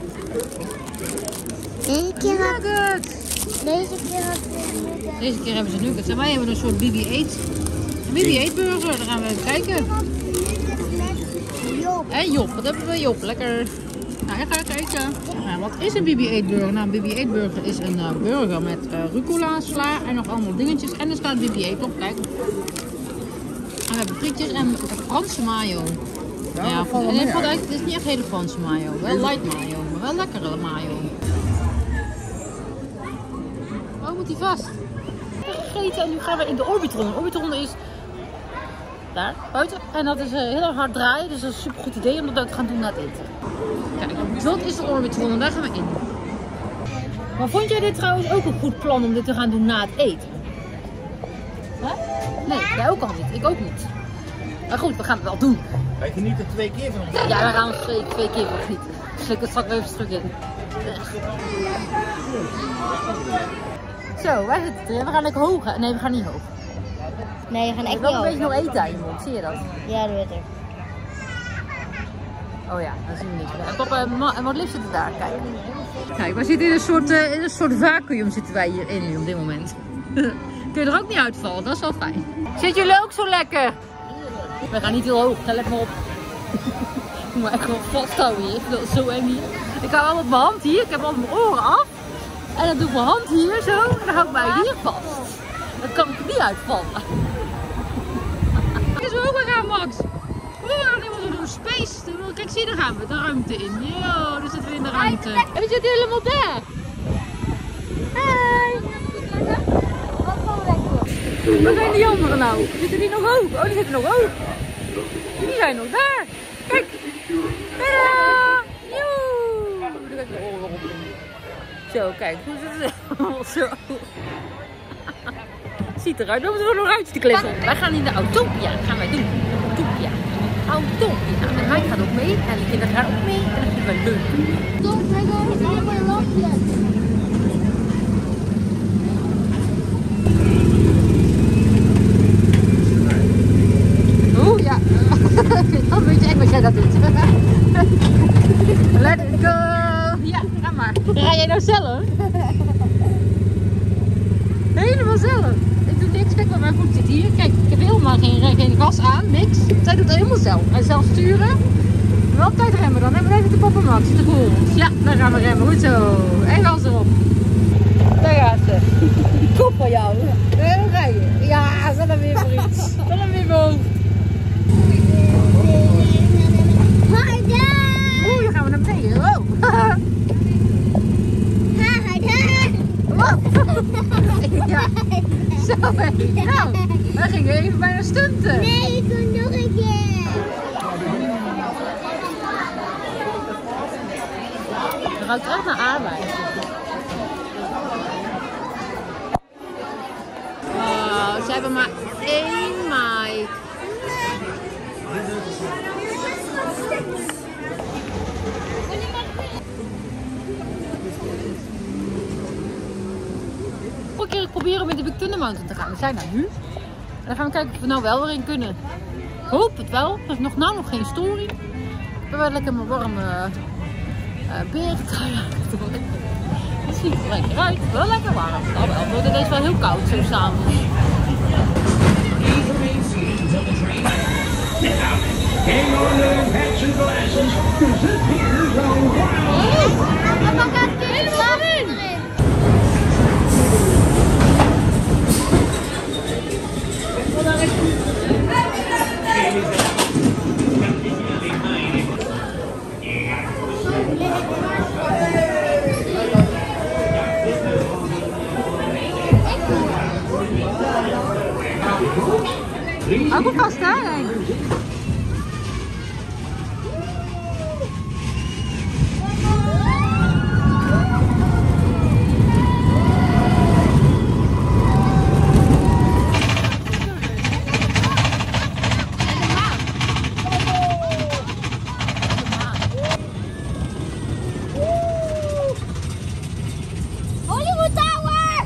[SPEAKER 3] Deze keer had,
[SPEAKER 1] Nuggets!
[SPEAKER 3] deze keer had ik
[SPEAKER 1] Deze keer hebben ze nuggets. En wij hebben een soort B B eight. Een B B eight burger, daar gaan we even kijken.
[SPEAKER 3] Job.
[SPEAKER 1] Hé Job, wat hebben we Job? Lekker. Nou, ik ga even eten. Nou, wat is een B B eight burger? Nou, een B B eight burger is een uh, burger met uh, rucola, sla en nog allemaal dingetjes. En er staat B B eight op, kijk. En we hebben frietjes en Franse mayo. Ja, ja, valt en het, valt uit, het is niet echt hele Franse mayo. Wel light mayo, maar wel lekkere mayo. Oh, moet die vast? We hebben gegeten en nu gaan we in de Orbitron. De Orbitron is daar, buiten. En dat is uh, heel erg hard draaien, dus dat is een super goed idee om dat te gaan doen na het eten. Kijk, dat is de Orbitron en daar gaan we in. Maar vond jij dit trouwens ook een goed plan om dit te gaan doen na het eten? Huh? Nee, jij ook al niet. Ik ook niet. Maar goed, we gaan het wel doen.
[SPEAKER 2] Wij genieten twee keer van ons.
[SPEAKER 1] Ja, we gaan twee, twee keer van genieten. Slik het straks even terug in. Zo, wij zitten erin. We gaan lekker hoog. Nee, we gaan niet hoog.
[SPEAKER 3] Nee, we gaan echt
[SPEAKER 1] Je hebt wel
[SPEAKER 3] niet
[SPEAKER 1] een beetje
[SPEAKER 3] over.
[SPEAKER 1] nog eten aan je mond. Zie je dat?
[SPEAKER 3] Ja, dat weet ik.
[SPEAKER 1] Oh ja, dat zien we niet. En papa en ma en wat lief zitten daar. Kijk. Kijk, wij zitten in een soort, uh, in een soort vacuüm zitten wij hierin nu op dit moment. Kun je er ook niet uitvallen, dat is wel fijn. Zitten jullie ook zo lekker? We gaan niet heel hoog, ga let maar op. Ik moet me echt wel vasthouden hier, ik wil het zo eng hier. Ik hou al met mijn hand hier, ik heb al mijn oren af. En dan doe ik mijn hand hier zo, en dan hou ik mij hier vast. Dan kan ik er niet uitvallen. Kijk eens hoe hoog we gaan, Max. We gaan helemaal zo door space. Kijk, zie je, daar gaan we de ruimte in. Yo, daar zitten we in de ruimte. En we zitten helemaal daar. Hey. Waar zijn die anderen nou? Zitten die nog hoog? Oh, die zitten nog hoog. Die zijn nog daar. Kijk. Tadaa. Joe. Zo, kijk, hoe is het zo? Ziet eruit, dan moeten we nog uit te klimmen. Wij gaan in de Autopia, dat gaan wij doen. Autopia. Autopia. En hij gaat ook mee, en de kinderen gaan ook mee, en dat vinden we leuk.
[SPEAKER 3] Don't bring us over the lampjes.
[SPEAKER 1] Oeh, ja. Dat weet je echt wat jij dat doet. Let it go. Ja, ga maar. Ga jij nou zelf? Helemaal zelf. Ik doe niks. Kijk, maar mijn voet zit hier. Kijk, ik heb helemaal geen, geen gas aan. Niks. Zij doet het helemaal zelf. En zelf sturen. Wel op tijd remmen dan. En we even de poppenmax. De goals. Ja, daar gaan we remmen. Goed zo. En gas erop. Daar gaat ze. Kop van jou. En dan ga je. Ja, zet hem weer voor iets. Zet hem weer boven. Oeh, dan gaan we naar beneden. Wow. Ja, zo hé. Nou, wij gingen even bijna stunten.
[SPEAKER 3] Nee, ik doe nog een keer.
[SPEAKER 1] Het ruikt echt naar aardbei. Oh, ze hebben maar één Mike. Een keer proberen om in de Big Thunder Mountain te gaan. We zijn daar nu. En dan gaan we kijken of we nou wel weer in kunnen. Ik hoop het wel. Er is nog nou nog geen story. We hebben lekker mijn warme uh, berentrui aan. Het ziet er lekker uit. Wel lekker warm. Nou wel, want het is wel heel koud zo samen.
[SPEAKER 6] Hang on to your hats and glasses, because this here's a wild
[SPEAKER 3] Papa gaat helemaal in.
[SPEAKER 1] Hou me vast, hè?
[SPEAKER 3] Hollywood Tower!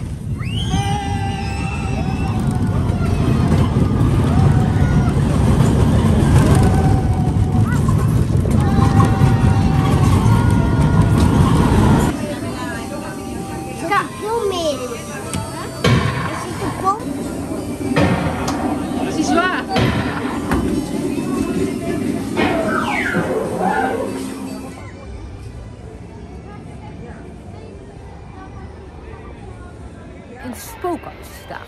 [SPEAKER 3] Hoe meer? Is het een bom?
[SPEAKER 1] Is die zwaar? In het spookhuis staan.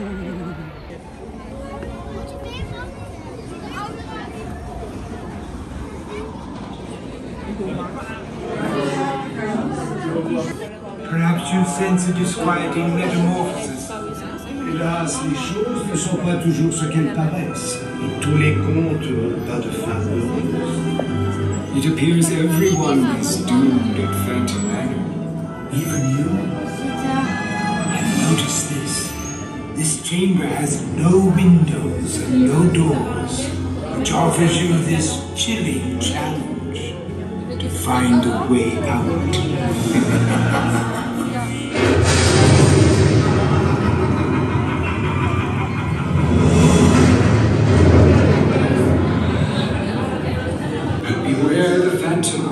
[SPEAKER 9] Perhaps you sense a disquieting metamorphosis. Hélas, les choses ne sont pas toujours ce qu'elles paraissent. Et tous les contes n'ont pas de fin heureuse.
[SPEAKER 10] It appears everyone is doomed at Phantom Manor.
[SPEAKER 9] Even you? I've noticed this. This chamber has no windows and no doors, which offers you this chilling challenge to find a way out.
[SPEAKER 10] Beware the Phantom.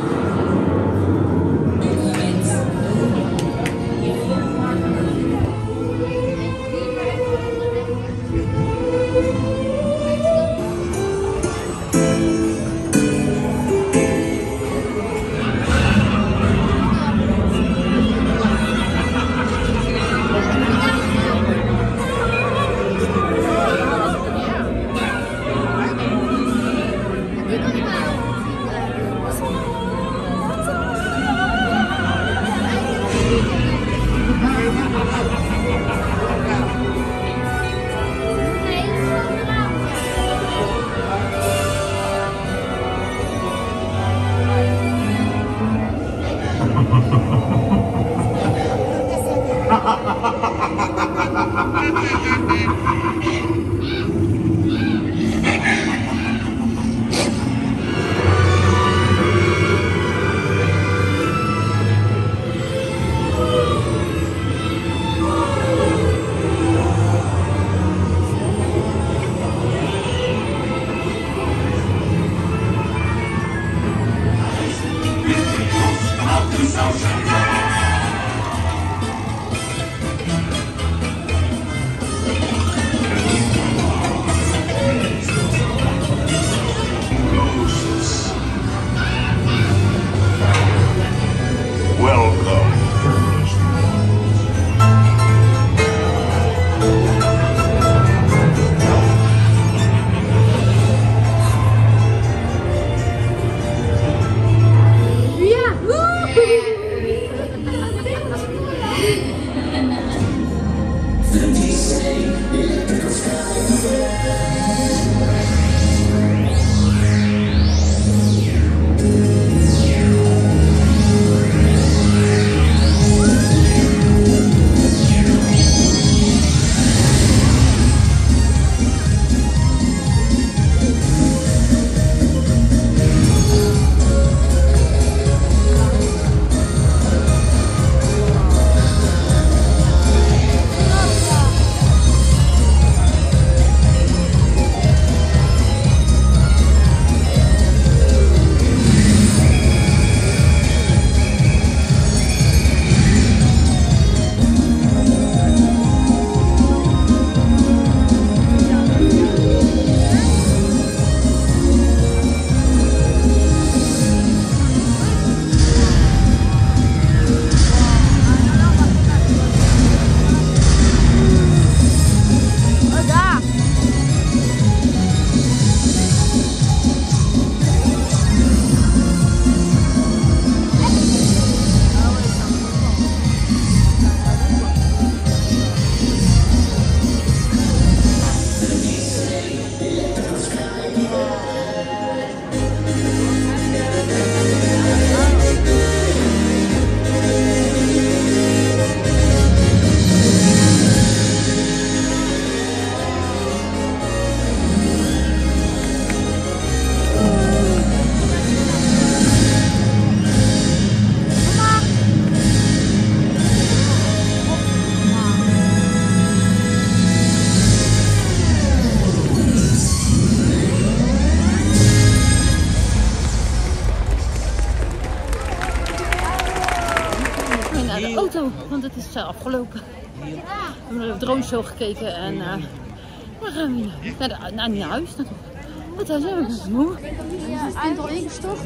[SPEAKER 1] gelopen. We hebben naar de drone show gekeken en uh, dan gaan we weer naar, de, naar, naar huis naartoe. Wat zijn we moe? Is het eind al ingestort?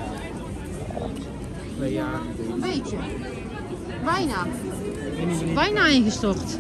[SPEAKER 2] Twee jaar.
[SPEAKER 1] Een beetje. Bijna. Bijna ingestort.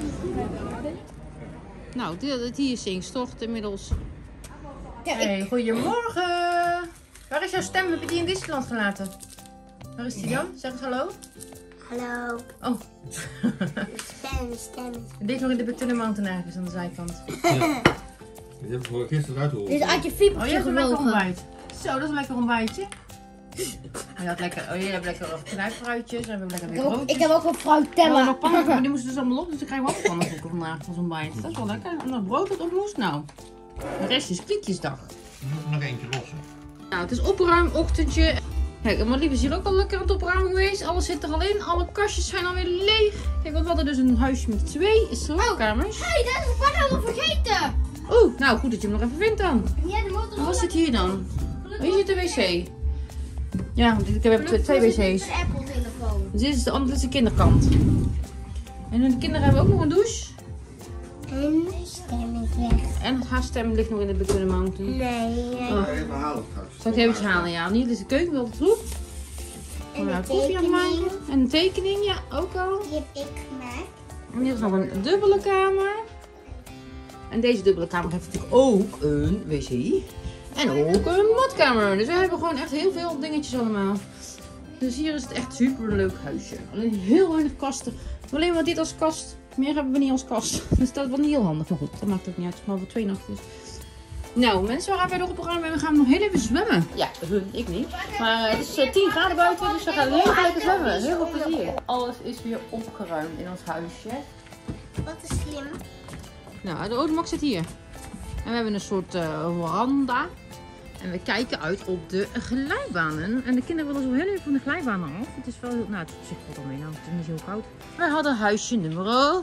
[SPEAKER 1] Nou, die, die is ingestort inmiddels. Ja, hey, ik... Goedemorgen. Waar is jouw stem? Heb je die in Disneyland gelaten? Waar is die dan? Zeg eens hallo.
[SPEAKER 3] Hallo.
[SPEAKER 1] Oh.
[SPEAKER 3] Stem, stem.
[SPEAKER 1] Ik deed nog in de Batunnen Mountain ergens aan de zijkant.
[SPEAKER 11] Ja. Dit heb ik voor gisteren uitgehoord.
[SPEAKER 3] Dit is uit je fiets.
[SPEAKER 1] Oh, je hebt een lekker ontbijt. Zo, dat is een lekker ontbijtje. Oh, je, had lekker, oh, je hebt lekker knijpfruitjes en we hebben lekker weer broodjes.
[SPEAKER 3] Ik heb ook wel fruitella.
[SPEAKER 1] Oh, nog pannenkoeken, maar die moesten dus allemaal op, dus dan krijgen we ook pannenkoeken vandaag als ontbijt. Dat is wel lekker. En nog brood dat op moest. Nou, de rest is kliekjesdag.
[SPEAKER 11] Nog eentje lossen.
[SPEAKER 1] Nou, het is opruimochtendje. Kijk, maar lief is hier ook al lekker aan het opruimen geweest. Alles zit er al in. Alle kastjes zijn alweer leeg. Kijk, want we hadden dus een huisje met twee slaapkamers.
[SPEAKER 3] Hé, hey, dat is wat helemaal vergeten.
[SPEAKER 1] Oeh, nou goed dat je hem nog even vindt dan.
[SPEAKER 3] Ja, de motor.
[SPEAKER 1] Wat zit hier dan? Hier zit de wc. Ja, want ik heb twee, twee wc's.
[SPEAKER 3] Een Apple-telefoon.
[SPEAKER 1] Dus dit is de andere, dit is de kinderkant. En de kinderen hebben ook nog een douche.
[SPEAKER 3] En de stem is weg.
[SPEAKER 1] En haar stem ligt nog in de Batunnen Mountain.
[SPEAKER 3] Nee.
[SPEAKER 1] Oh.
[SPEAKER 11] Even halen trouwens.
[SPEAKER 1] Zal ik even iets halen? Ja, hier is de keuken, wel de troep.
[SPEAKER 3] En
[SPEAKER 1] nou
[SPEAKER 3] de
[SPEAKER 1] koffie aan het
[SPEAKER 3] tekening.
[SPEAKER 1] maken. En een tekening, ja, ook al.
[SPEAKER 3] Die heb ik gemaakt.
[SPEAKER 1] En hier is nog een dubbele kamer. En deze dubbele kamer heeft natuurlijk ook een wc. En ook een badkamer. Dus we hebben gewoon echt heel veel dingetjes allemaal. Dus hier is het echt super leuk huisje. Alleen heel weinig kasten. Alleen maar dit als kast. Meer hebben we niet als kast. Dus dat is wel niet heel handig. Maar goed, dat maakt ook niet uit. Maar voor twee nachten is. Nou mensen, we gaan verder opruimen en we gaan nog heel even zwemmen. Ja, ik niet. Maar het is tien graden buiten, dus we gaan heel lekker zwemmen. Heel veel plezier. Alles is weer opgeruimd in ons huisje.
[SPEAKER 3] Wat is slim.
[SPEAKER 1] Nou, de automak zit hier. En we hebben een soort uh, veranda. En we kijken uit op de glijbanen. En de kinderen willen zo heel even van de glijbanen af. Het is wel heel... Nou, het is op zich wel mee. Nou, het is niet zo koud. We hadden huisje nummer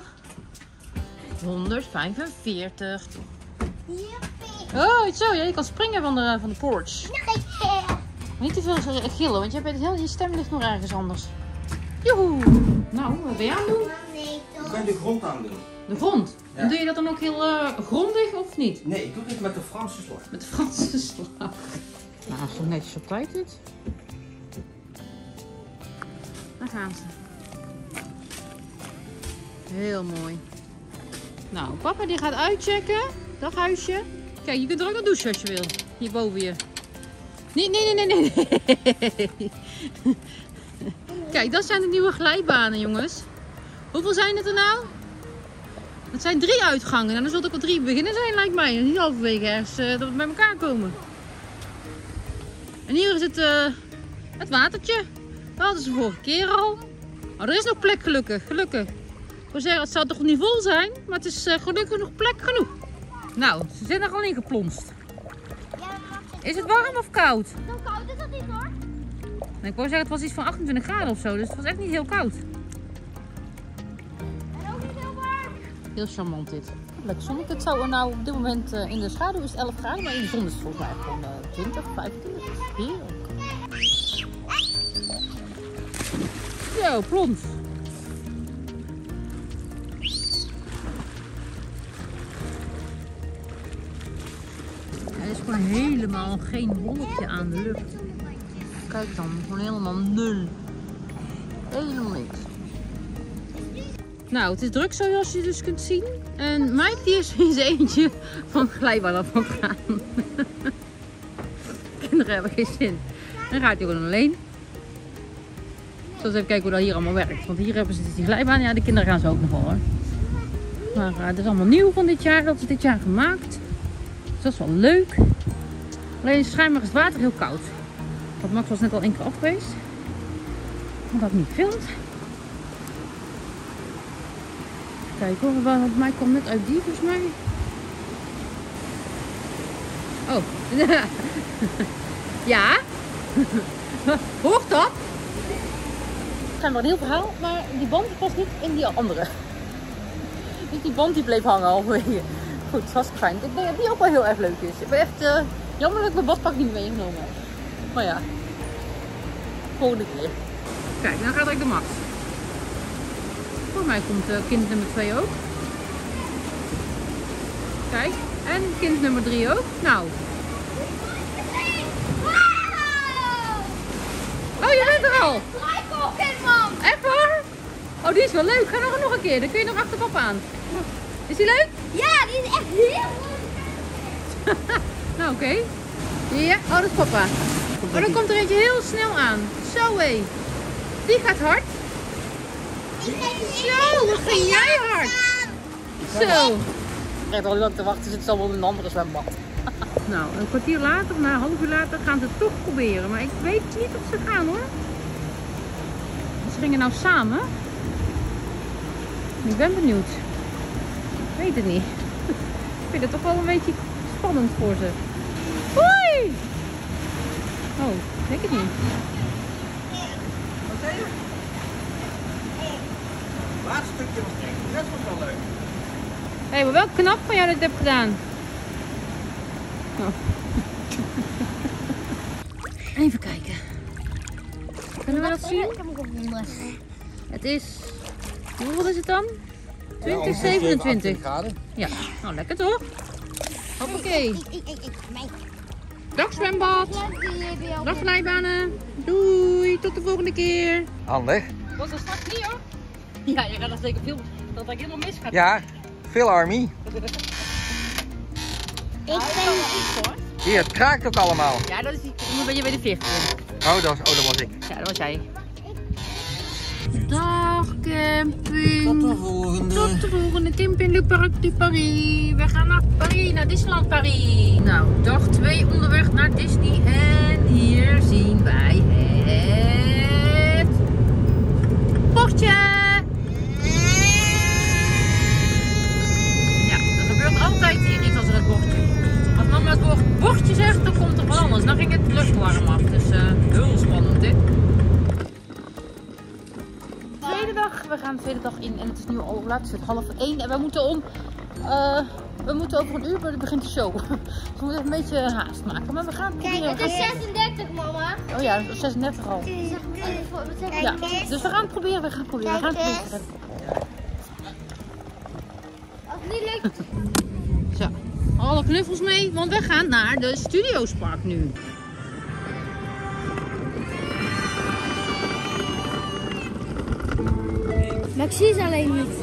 [SPEAKER 1] honderdvijfenveertig. Oh, zo. Ja, je kan springen van de, van de porch. Niet te veel gillen, want je, hebt het heel, je stem ligt nog ergens anders. Joehoe. Nou, wat ben je aan het doen?
[SPEAKER 2] Ik ben de grond aan het doen.
[SPEAKER 1] De grond?
[SPEAKER 2] Ja.
[SPEAKER 1] En doe je dat dan ook heel uh, grondig of niet?
[SPEAKER 2] Nee, ik doe dit met de Franse slag.
[SPEAKER 1] Met de Franse slag. Nou, zo netjes op tijd dit. Daar gaan ze. Heel mooi. Nou, papa die gaat uitchecken. Dag huisje. Kijk, je kunt er ook nog douchen als je wil. Hier boven je. Nee, nee, nee, nee, nee. Kijk, dat zijn de nieuwe glijbanen, jongens. Hoeveel zijn het er nou? Het zijn drie uitgangen. Nou, dan zullen er ook wel drie beginnen zijn, lijkt mij. Niet halverwege ergens uh, dat we bij elkaar komen. En hier is het, uh, het watertje. Dat hadden ze vorige keer al. Oh, er is nog plek gelukkig. Gelukkig. Ik wil zeggen, het zou toch niet vol zijn. Maar het is uh, gelukkig nog plek genoeg. Nou, ze zijn er al in geplonst. Is het warm of koud?
[SPEAKER 3] Zo koud is dat niet hoor.
[SPEAKER 1] Nee, ik wou zeggen, het was iets van achtentwintig graden of zo. Dus het was echt niet heel koud.
[SPEAKER 3] En ook niet heel warm.
[SPEAKER 1] Heel charmant dit. Lekker zonnig. Het zou er nou op dit moment uh, in de schaduw is het elf graden, maar in de zon is het volgens mij gewoon uh, twintig, vijfentwintig. Heerlijk. Zo, plons. Er is gewoon helemaal geen wolkje aan de lucht. Kijk dan, gewoon helemaal nul. Helemaal niks. Nou, het is druk zoals je dus kunt zien. En Mike die is in zijn eentje van glijbaan af aan het gaan. Kinderen hebben geen zin. Dan gaat hij gewoon alleen. Zullen we even kijken hoe dat hier allemaal werkt. Want hier hebben ze dus die glijbaan. Ja, de kinderen gaan ze ook nog wel hoor. Maar uh, het is allemaal nieuw van dit jaar. Dat is dit jaar gemaakt. Dus dat is wel leuk. Alleen schijnbaar is het water heel koud. Want Max was net al één keer af geweest. Dat had ik niet gefilmd. Kijk hoor, want mij komt net uit die volgens mij. Oh. Ja. Hoort dat? Het is maar een heel verhaal, maar die band past niet in die andere. Dus die band die bleef hangen halverwege. Goed, het was fijn. Ik denk dat die ook wel heel erg leuk is. Ik ben echt uh, jammer dat ik mijn badpak niet meer meegenomen heb. Maar ja, volgende keer. Kijk, dan gaat ik de Max. Voor mij komt uh, kind nummer twee ook. Kijk, en kind nummer drie ook. Nou. Oh, je bent er al.
[SPEAKER 3] Ik ook in, man.
[SPEAKER 1] Echt hoor? Oh, die is wel leuk. Ga nog, nog een keer. Dan kun je nog achter papa aan. Is die leuk?
[SPEAKER 3] Ja, die is echt heel leuk.
[SPEAKER 1] Nou, oké. Okay. Ja, oh, dat is papa. Oh, dan komt er eentje heel snel aan. Zo hé. Die gaat hard. Zo, wat ging jij hard. Zo.
[SPEAKER 12] Ik heb al lang te wachten, zit ze allemaal in een andere zwembad.
[SPEAKER 1] Nou, een kwartier later, na een half uur later, gaan ze het toch proberen. Maar ik weet niet of ze gaan hoor. Ze gingen nou samen. Ik ben benieuwd. Ik weet het niet. Ik vind het toch wel een beetje spannend voor ze. Hoi! Oh, ik denk het niet.
[SPEAKER 2] Wat zei je? Laatste stukje was denk ik. Dat was wel leuk.
[SPEAKER 1] Hé, hey, maar wel knap van jou dat je het hebt gedaan. Oh. Even kijken. Kunnen we dat zien? Het is... Hoeveel is het dan? twintig, zevenentwintig. Ja, nou lekker toch? Hoppakee. Dag zwembad. Dag glijbanen. Doei, tot de volgende keer.
[SPEAKER 2] Handig.
[SPEAKER 12] Was dat straks niet hoor? Ja, je gaat er zeker veel... Dat ik helemaal mis gaat.
[SPEAKER 2] Ja, veel army.
[SPEAKER 3] Ik ben niet hoor.
[SPEAKER 2] Hier, het kraakt ook allemaal.
[SPEAKER 12] Ja, dat is die... Dan ben je bij de veertien.
[SPEAKER 2] Oh, dat was, oh, dat was ik.
[SPEAKER 12] Ja, dat was jij.
[SPEAKER 1] Dag camping.
[SPEAKER 2] Tot de volgende.
[SPEAKER 1] Tot de volgende camping Le Parc du Paris. We gaan naar Paris, naar Disneyland Paris. Nou, dag twee onderweg naar Disney. En hier zien wij het bordje. Ja, er gebeurt altijd hier iets als er het bordje. Als mama het woord bordje zegt, dan komt er van anders. Dan ging het luchtwarm af. Dus uh, heel spannend dit. Tweede dag, we gaan de tweede dag in en het is nu al laat, het is half één en we moeten om, uh, we moeten over een uur, maar begint de show. Dus we moeten een beetje haast maken, maar we gaan
[SPEAKER 3] Kijk, het is zesendertig mama.
[SPEAKER 1] Oh ja, het is zesendertig al. Ja, dus we gaan het proberen, we gaan het proberen, we gaan het proberen.
[SPEAKER 3] Als het niet lukt.
[SPEAKER 1] Zo, alle knuffels mee, want we gaan naar de Studiospark nu.
[SPEAKER 3] Maar ik zie ze alleen niet.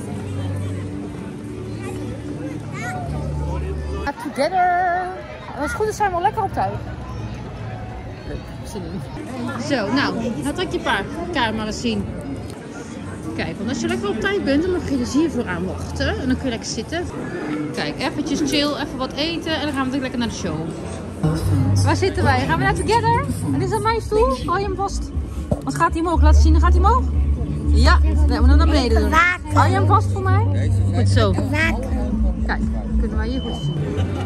[SPEAKER 1] Together! Als het goed is zijn we al lekker op tijd. Leuk, zin in. Zo, nou, laat ik je paardkaart maar eens zien. Kijk, want als je lekker op tijd bent, dan mag je dus hiervoor aan wachten. En dan kun je lekker zitten. Kijk, eventjes chill, even wat eten en dan gaan we natuurlijk lekker naar de show. Waar zitten wij? Gaan we naar Together? En is dat mijn stoel? Hou je hem vast. Wat gaat hij omhoog? Laat zien, dan gaat hij omhoog? Ja, nee, we dan naar beneden doen. Hou je hem vast voor mij? Goed zo. Kijk, kunnen wij hier goed zien.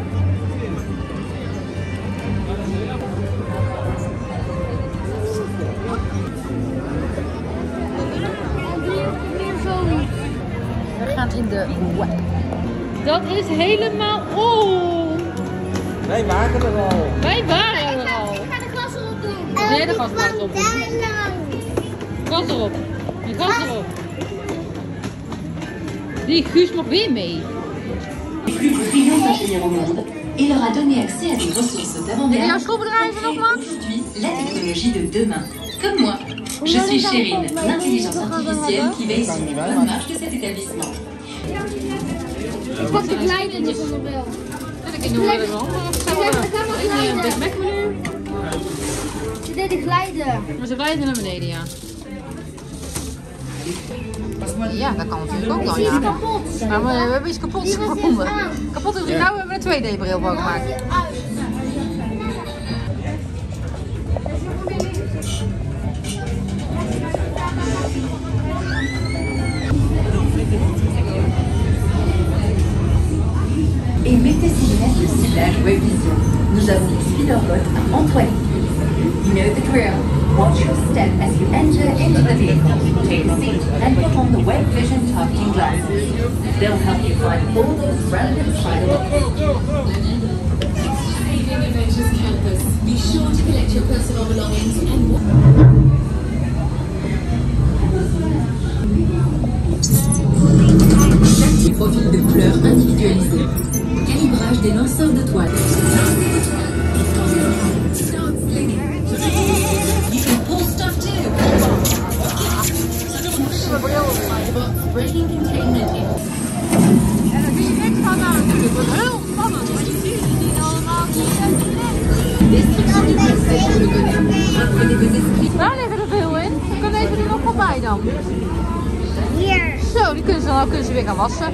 [SPEAKER 1] We gaan in de web. Dat is helemaal om.
[SPEAKER 2] Wij maken er al.
[SPEAKER 1] Wij waren er al.
[SPEAKER 3] Ik ga de glas erop doen.
[SPEAKER 1] Nee, de gas erop doen. Gas erop. De gas erop. Die Guus mag weer mee.
[SPEAKER 8] Il leur a donné accès à des ressources d'avant-dernière.
[SPEAKER 1] Aujourd'hui,
[SPEAKER 8] la technologie de demain. Comme moi, je suis Chérine, l'intelligence artificielle qui veille sur la bonne marche de cet établissement.
[SPEAKER 3] Ik pak de glijden dus nog wel.
[SPEAKER 1] Ik doe het wel. Ik neem een Big Mac menu.
[SPEAKER 3] Ze deden glijden.
[SPEAKER 1] Maar ze glijden naar beneden, ja. Ja, dat kan natuurlijk ook wel, ja. Maar we, we hebben iets kapot gevonden. Kapot is het nou, we hebben een twee D bril van gemaakt.
[SPEAKER 8] Et mettez ces lunettes de ciblage Web Vision. Nous avons des speederbots à Antoine. You know the drill. Watch your step as you enter into the vehicle. Take a seat, then put on the Web Vision targeting glasses. They'll help you find all those relevant sites.
[SPEAKER 13] Adventures Campus. Be sure to collect your personal belongings and Des profils de couleurs individualisés. Calibrage des lanceurs de toile. You can pull stuff too. Breaking containment in.
[SPEAKER 12] En dan zie je niks van nou natuurlijk. Het wordt heel spannend, want je ziet het niet allemaal. Waar liggen er veel in? Dan kunnen even er nog voorbij dan.
[SPEAKER 3] Hier.
[SPEAKER 12] Zo, die kunnen ze dan kunnen ze weer gaan wassen.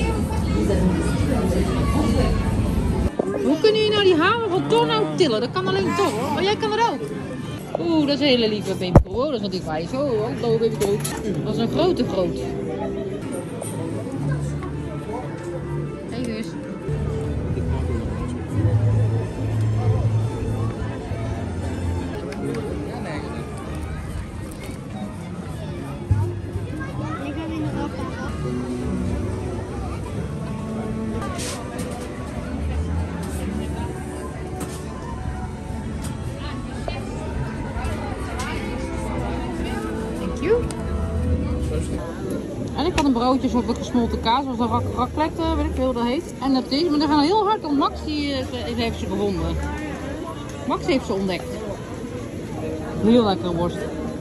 [SPEAKER 12] Hoe kunnen jullie nou die hamer van Thor nou tillen? Dat kan alleen Thor hoor, maar jij kan het ook. Oeh, dat is een hele lieve Baby Thor. Oh, dat is wat dichtbij. Zo, oh, oh, Baby Thor. Dat is een grote groot. Hey Guus.
[SPEAKER 3] Ik ben in de rap.
[SPEAKER 12] En ik had een broodje zo met gesmolten kaas, zoals een rak raclette, weet ik veel hoe dat heet. En dat is, maar die gaan heel hard, want Max die, die heeft ze gevonden. Max heeft ze ontdekt. Heel lekkere worst.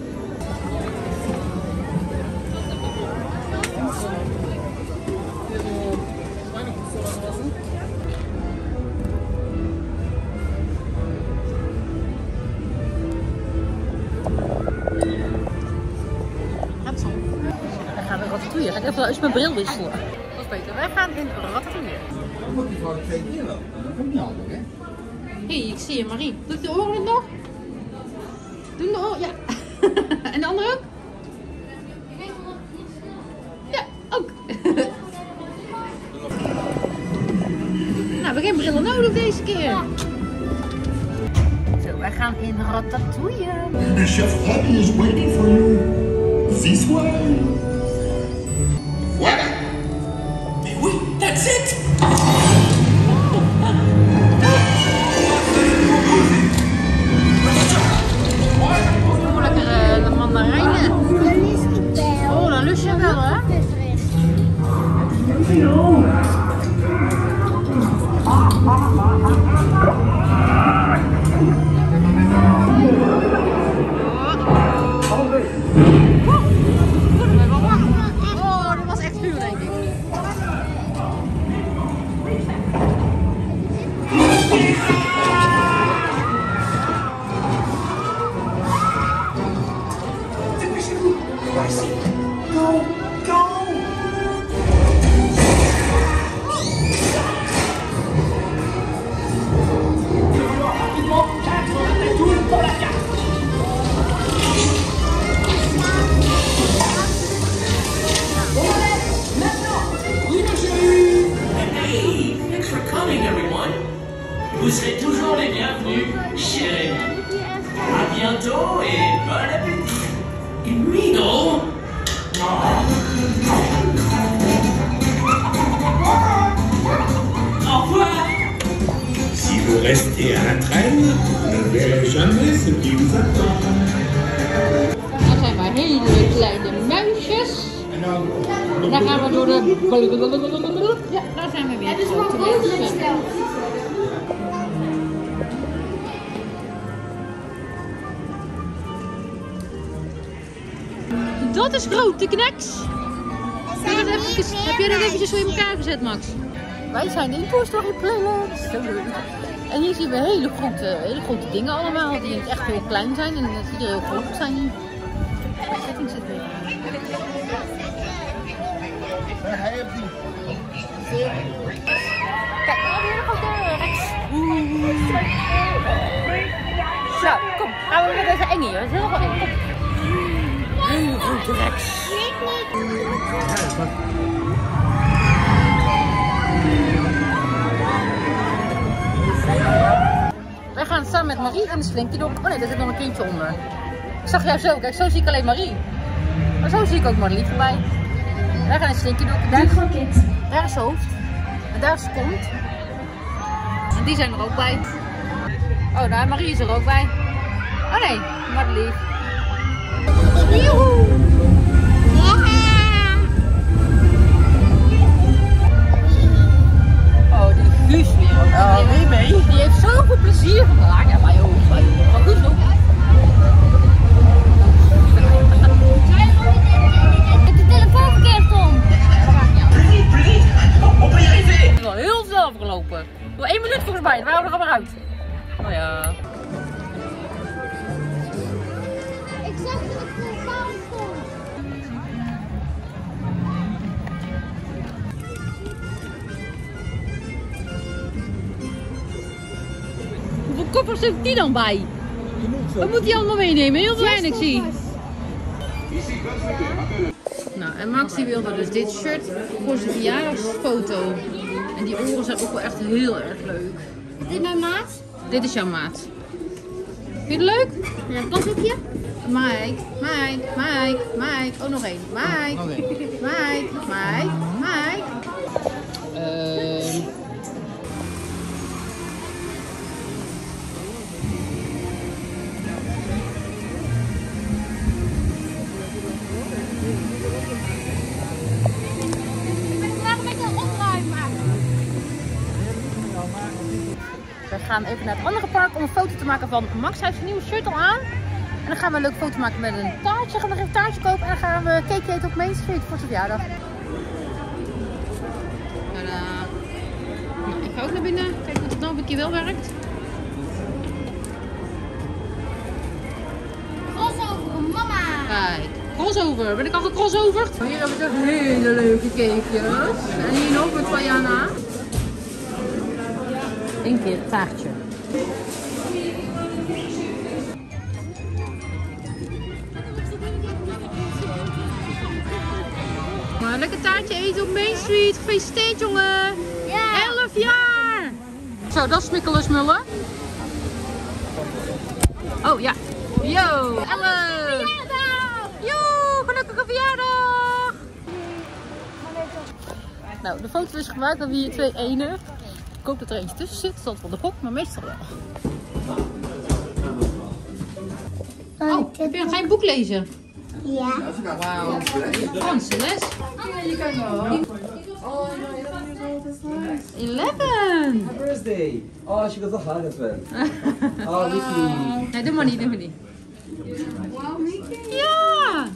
[SPEAKER 12] Ratatouille. Ga ik even eens mijn bril wisselen. Dat is beter. Wij gaan in Ratatouille.
[SPEAKER 11] Dan moet je gewoon twee keer lopen. Dat komt niet handig, hè?
[SPEAKER 12] Hé, hey, ik zie je, Marie. Doe ik de oren nog? Doe de oren, ja. En de andere ook? Ja, ook. Nou, we hebben geen brillen nodig deze keer. Zo, wij gaan in Ratatouille.
[SPEAKER 14] Chef Abby is waiting for you. This way. Voilà! Mais oui, that's it!
[SPEAKER 12] Oh, lekkere uh, mandarijnen. Oh, dan lust je wel, hè?
[SPEAKER 15] Vous serez toujours les bienvenus chez Rémi. À bientôt et bon appétit. Guido. Au revoir.
[SPEAKER 9] Si vous restez à la traîne, vous ne verrez jamais ce qui vous attend.
[SPEAKER 12] Dat zijn maar hele kleine muisjes. En dan gaan we door de... Ja, daar zijn we weer. Het is maar grote. Dat is grote kneks. Heb, dat eventjes, heb jij dat eventjes zo in elkaar gezet, Max? Wij zijn in Toy Story Playland. Dat is zo leuk. En hier zien we hele grote, hele grote dingen allemaal, die echt heel klein zijn en die er heel groot zijn hier. De setting zit weer. Kijk, alweer nog een Rex. Zo, kom. Gaan we met deze eng hier. Dat is heel eng. Kom. Hele grote Rex. Wij gaan samen met Marie en de Slinky Dog. Oh nee, daar zit nog een kindje onder. Ik zag jou zo, kijk, zo zie ik alleen Marie. Maar zo zie ik ook Marie voorbij. Daar gaan de Slinky Dog. Daar is gewoon kind. Daar is hoofd. En daar is kont. En die zijn er ook bij. Oh, daar Marie is er ook bij. Oh nee, Madelief. Joehoe! lopen. Nog één minuut volgens mij, dan waren we er alweer uit. Oh ja.
[SPEAKER 3] Ik zag dat het vulkaan stond.
[SPEAKER 12] Hoeveel koffers heeft die dan bij? Wat moet hij allemaal meenemen? Heel weinig zie ik. Nou, en Max die wilde dus dit shirt voor zijn verjaardagsfoto. En die oren zijn ook wel echt heel erg leuk.
[SPEAKER 3] Is dit mijn maat?
[SPEAKER 12] Dit is jouw maat. Vind je het leuk?
[SPEAKER 3] Ja, pas op je.
[SPEAKER 12] Mike, Mike, Mike, Mike. Oh, nog één. Mike,
[SPEAKER 2] Nog één.
[SPEAKER 12] Mike, Mike, Mike. Ehm... We gaan even naar het andere park om een foto te maken van Max. Hij heeft zijn nieuwe shirt al aan. En dan gaan we een leuke foto maken met een taartje. Gaan we nog even een taartje kopen en dan gaan we cake eten op Main Street voor zijn verjaardag. Tadaa. Nou, ik ga ook naar binnen. Kijken of het nou een keer wel werkt.
[SPEAKER 3] Crossover, mama!
[SPEAKER 12] Kijk, crossover. Ben ik al gecrossoverd? Hier hebben we toch hele leuke cakejes. En hier nog met van Jana. Eén keer het taartje. Maar een lekker taartje eten op Main Street. Gefeliciteerd jongen.
[SPEAKER 3] Ja.
[SPEAKER 12] elf jaar. Zo, dat is smikkelensmullen. Oh ja. Yo, elf. Yo, gelukkige verjaardag. Nou, de foto is gemaakt. We hebben hier twee enen. Ik hoop dat er eentje tussen zit, dat van de gok, maar meestal wel. Oh, heb je nog geen boek lezen?
[SPEAKER 3] Ja.
[SPEAKER 12] Wauw. Franse les. eleven.
[SPEAKER 2] Happy birthday. Oh, she goes hard as well. Oh, Mickey.
[SPEAKER 12] Nee, doe maar niet, doe maar niet.
[SPEAKER 3] Wow, Mickey.
[SPEAKER 12] Ja.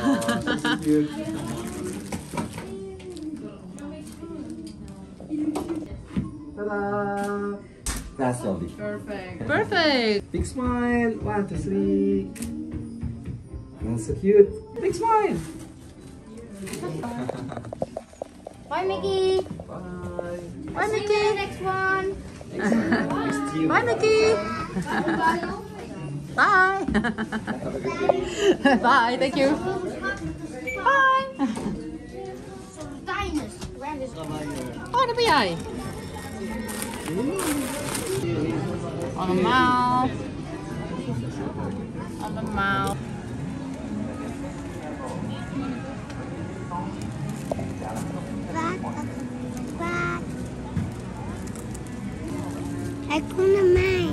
[SPEAKER 2] Ta-da! That's lovely.
[SPEAKER 12] Perfect. Perfect.
[SPEAKER 2] Big smile. One, two, three. That's so cute. Big smile.
[SPEAKER 3] Bye, Mickey.
[SPEAKER 2] Bye.
[SPEAKER 3] Bye, Mickey. Next one.
[SPEAKER 2] Next time. Next to you.
[SPEAKER 12] Bye, Mickey. Bye. Bye, thank you. Bye. Oh, daar ben jij. Allemaal. Allemaal.
[SPEAKER 3] Hij komt naar mij.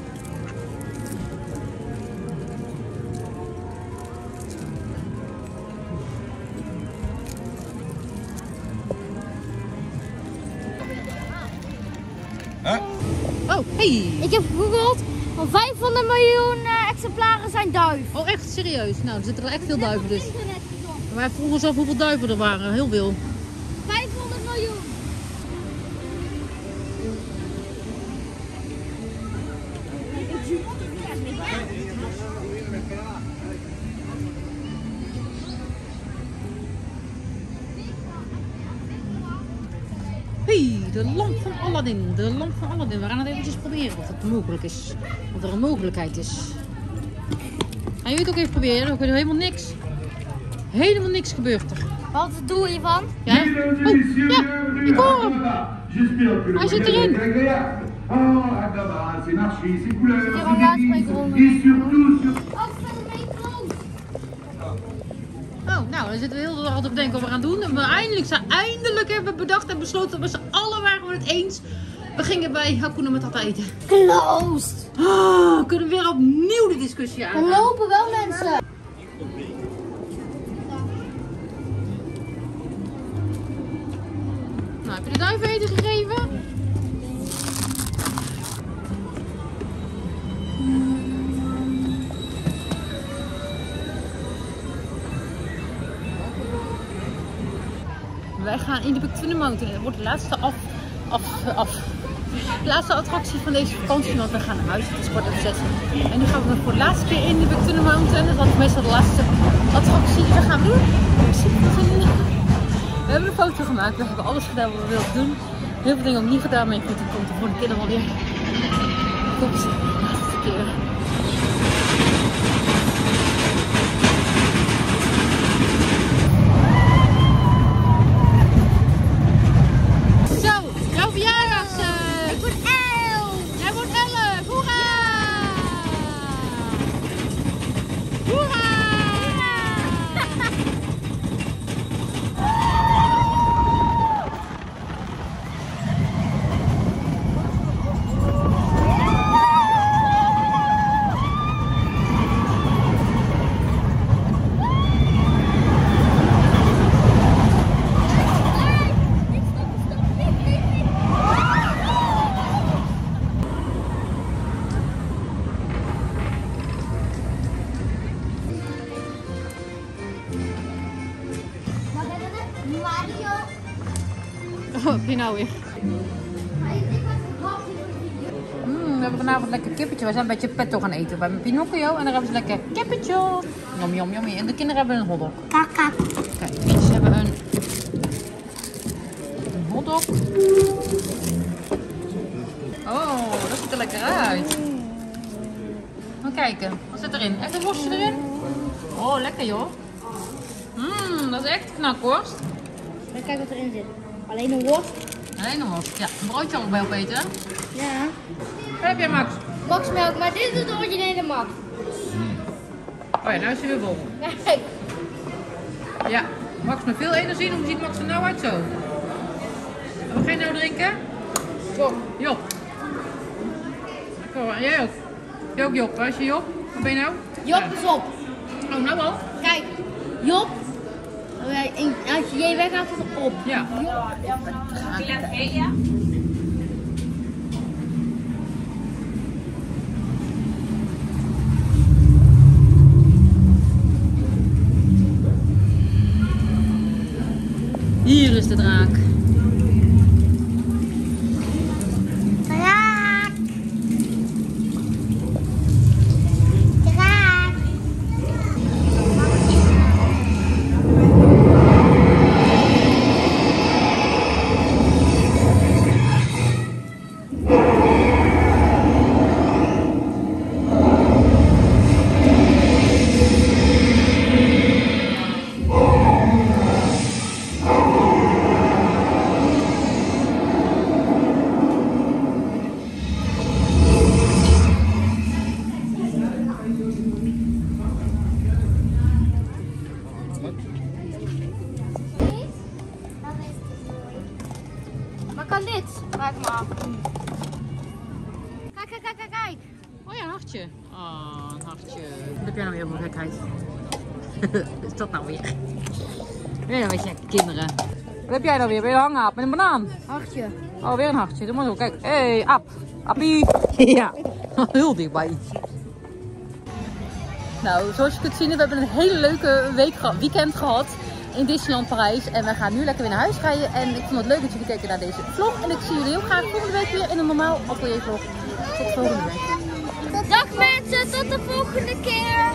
[SPEAKER 2] Huh?
[SPEAKER 12] Oh, hey.
[SPEAKER 3] Ik heb gegoogeld, van vijfhonderd miljoen uh, exemplaren zijn duif.
[SPEAKER 12] Oh, echt serieus? Nou, er zitten er echt veel duiven dus. Wij vroegen ons af hoeveel duiven er waren. Heel veel.
[SPEAKER 3] vijfhonderd miljoen.
[SPEAKER 12] Hey, de lamp van Aladdin. De lamp van Aladdin. We gaan het eventjes proberen of het mogelijk is. Of er een mogelijkheid is. Gaan jullie het ook even proberen? Dan kunnen we helemaal niks. Helemaal niks gebeurt er.
[SPEAKER 3] Wat doe je van?
[SPEAKER 12] Ja? Oh, ja, ik hoor hem. Hij zit erin. Oh, nou, dan zitten we heel de dag te bedenken wat we gaan doen. En we eindelijk, zijn, eindelijk hebben we bedacht en besloten, dat we z'n allen waren we het eens. We gingen bij Hakuna Matata eten.
[SPEAKER 3] Closed.
[SPEAKER 12] Oh, kunnen we weer opnieuw de discussie aan?
[SPEAKER 3] Er lopen wel mensen.
[SPEAKER 12] Nou, heb je de duiven eten gegeven? Wij gaan in de Big Thunder Mountain. Het wordt de laatste af, af. De laatste attractie van deze vakantie, want we gaan naar huis, het is kwart over zes. En nu gaan we voor de laatste keer in de Big Thunder Mountain. Dat is meestal de laatste attractie. Dat gaan we doen. We hebben een foto gemaakt, we hebben alles gedaan wat we wilden doen. Heel veel dingen ook niet gedaan, maar goed, dan komt er voor de kinderen wel weer. Komt de laatste keer. Oh, heb je nou weer? Mm, we hebben vanavond lekker kippetje. We zijn een beetje petto gaan eten bij mijn Pinocchio. En daar hebben ze lekker kippetje. Jom, jom, jom. En de kinderen hebben een hotdog.
[SPEAKER 3] Kaka.
[SPEAKER 12] Kijk, ze hebben een, een hotdog. Oh, dat ziet er lekker uit. Gaan kijken. Wat zit erin? Echt een worstje erin? Oh, lekker joh. Mmm, dat is echt knakworst.
[SPEAKER 3] Kijk wat erin zit. Alleen een worst.
[SPEAKER 12] Alleen een worst. Ja, een broodje ook bij opeten.
[SPEAKER 3] Ja.
[SPEAKER 12] Wat heb jij, Max?
[SPEAKER 3] Maxmelk, maar dit is de originele Max.
[SPEAKER 12] Oh ja, nou is hij weer vol.
[SPEAKER 3] Kijk.
[SPEAKER 12] Ja, Max met veel energie. Hoe ziet Max er nou uit zo? Wat ga je nou drinken?
[SPEAKER 3] Job.
[SPEAKER 12] Job. En jij ook? Jij ook Job? Waar is je Job? Wat ben je nou?
[SPEAKER 3] Job is op.
[SPEAKER 12] Oh, nou al?
[SPEAKER 3] Kijk, Job. Als je je weggaat, gaat het op.
[SPEAKER 12] Ja.
[SPEAKER 3] Ja.
[SPEAKER 12] Hier is de draak.
[SPEAKER 3] Draak. Draak. Kan dit? Maak me af. Kijk, kijk, kijk, kijk.
[SPEAKER 12] Oh ja, een hartje. Oh, een hartje. Wat heb jij nou weer voor gekheid? Wat is dat nou weer? Weer een beetje kinderen. Wat heb jij nou weer? Ben je een hangaap met een banaan?
[SPEAKER 3] Hartje.
[SPEAKER 12] Oh, weer een hartje. Doe maar zo. Kijk. Hé, hey, Ap. Appie. Ja, heel dichtbij. Nou, zoals je kunt zien, we hebben een hele leuke week, weekend gehad in Disneyland Parijs. En we gaan nu lekker weer naar huis rijden. En ik vond het leuk dat jullie keken naar deze vlog. En ik zie jullie heel graag volgende week weer in een normaal atelier vlog. Tot volgende week.
[SPEAKER 3] Dag mensen, tot de volgende keer.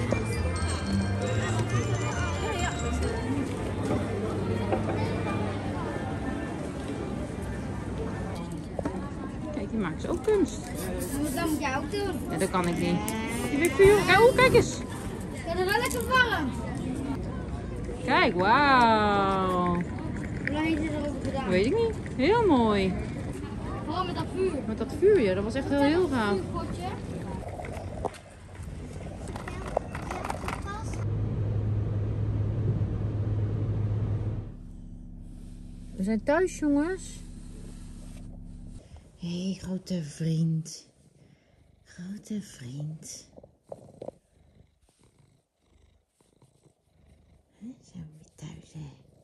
[SPEAKER 12] Kijk, die maakt ze ook kunst.
[SPEAKER 3] Dat moet jij ook doen.
[SPEAKER 12] Ja, dat kan ik niet. Die weet veel. Kijk, oh, kijk eens.
[SPEAKER 3] Ja, dat is wel lekker warm.
[SPEAKER 12] Kijk, wauw.
[SPEAKER 3] Hoe lang heeft hij erover gedaan?
[SPEAKER 12] Weet ik niet. Heel mooi.
[SPEAKER 3] Vooral met dat vuur.
[SPEAKER 12] Met dat vuur, ja. Dat was echt heel, heel gaaf. We zijn thuis, jongens. Hé, hey, grote vriend. Grote vriend. Zijn we weer thuis, hè?